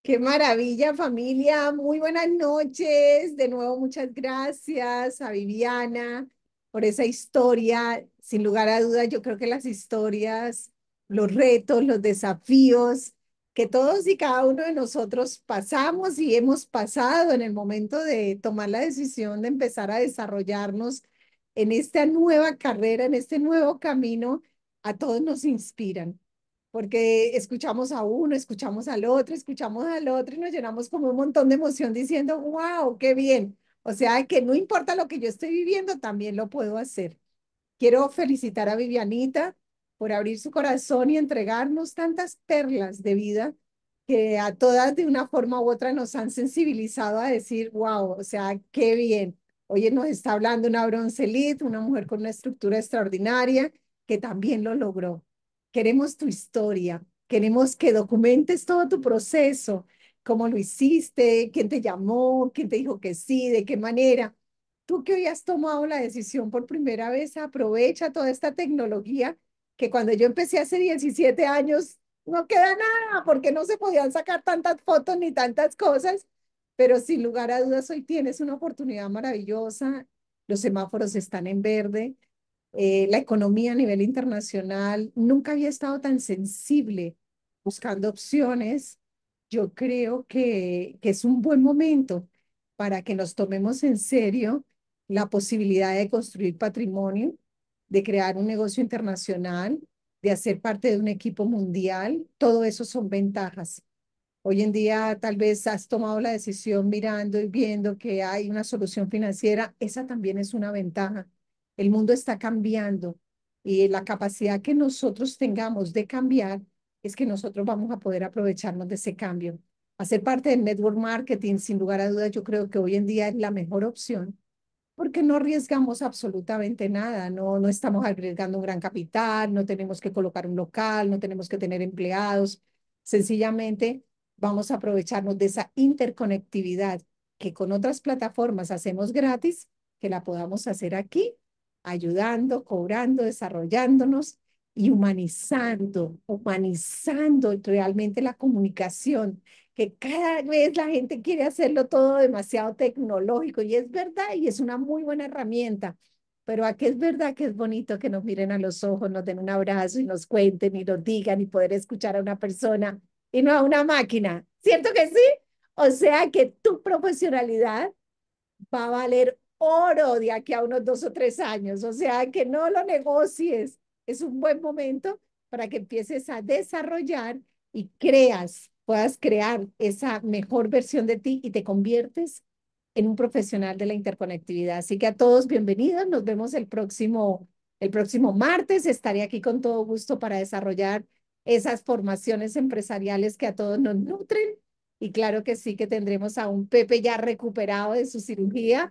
Qué maravilla, familia. Muy buenas noches. De nuevo, muchas gracias a Viviana por esa historia. Sin lugar a dudas, yo creo que las historias, los retos, los desafíos que todos y cada uno de nosotros pasamos y hemos pasado en el momento de tomar la decisión de empezar a desarrollarnos en esta nueva carrera, en este nuevo camino, a todos nos inspiran porque escuchamos a uno, escuchamos al otro, escuchamos al otro y nos llenamos como un montón de emoción diciendo, wow, qué bien. O sea, que no importa lo que yo estoy viviendo, también lo puedo hacer. Quiero felicitar a Vivianita por abrir su corazón y entregarnos tantas perlas de vida que a todas de una forma u otra nos han sensibilizado a decir, wow, o sea, qué bien. Hoy nos está hablando una bronce elite, una mujer con una estructura extraordinaria que también lo logró. Queremos tu historia, queremos que documentes todo tu proceso, cómo lo hiciste, quién te llamó, quién te dijo que sí, de qué manera. Tú que hoy has tomado la decisión por primera vez, aprovecha toda esta tecnología que cuando yo empecé hace diecisiete años no queda nada porque no se podían sacar tantas fotos ni tantas cosas, pero sin lugar a dudas hoy tienes una oportunidad maravillosa. Los semáforos están en verde, eh, la economía a nivel internacional nunca había estado tan sensible buscando opciones. Yo creo que, que es un buen momento para que nos tomemos en serio la posibilidad de construir patrimonio, de crear un negocio internacional, de hacer parte de un equipo mundial. Todo eso son ventajas. Hoy en día tal vez has tomado la decisión mirando y viendo que hay una solución financiera. Esa también es una ventaja. El mundo está cambiando y la capacidad que nosotros tengamos de cambiar es que nosotros vamos a poder aprovecharnos de ese cambio. Hacer parte del network marketing, sin lugar a dudas, yo creo que hoy en día es la mejor opción porque no arriesgamos absolutamente nada, no, no estamos arriesgando un gran capital, no tenemos que colocar un local, no tenemos que tener empleados, sencillamente vamos a aprovecharnos de esa interconectividad que con otras plataformas hacemos gratis, que la podamos hacer aquí, ayudando, cobrando, desarrollándonos y humanizando, humanizando realmente la comunicación, que cada vez la gente quiere hacerlo todo demasiado tecnológico y es verdad y es una muy buena herramienta, pero aquí es verdad que es bonito que nos miren a los ojos, nos den un abrazo y nos cuenten y nos digan y poder escuchar a una persona y no a una máquina, ¿cierto que sí? O sea que tu profesionalidad va a valer oro de aquí a unos dos o tres años. O sea, que no lo negocies. Es un buen momento para que empieces a desarrollar y creas, puedas crear esa mejor versión de ti y te conviertes en un profesional de la interconectividad. Así que a todos bienvenidos. Nos vemos el próximo, el próximo martes. Estaré aquí con todo gusto para desarrollar esas formaciones empresariales que a todos nos nutren. Y claro que sí, que tendremos a un Pepe ya recuperado de su cirugía,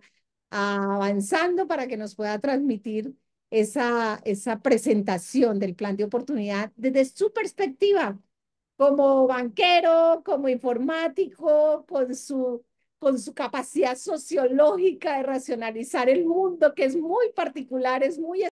avanzando para que nos pueda transmitir esa, esa presentación del plan de oportunidad desde su perspectiva, como banquero, como informático, con su, con su capacidad sociológica de racionalizar el mundo, que es muy particular, es muy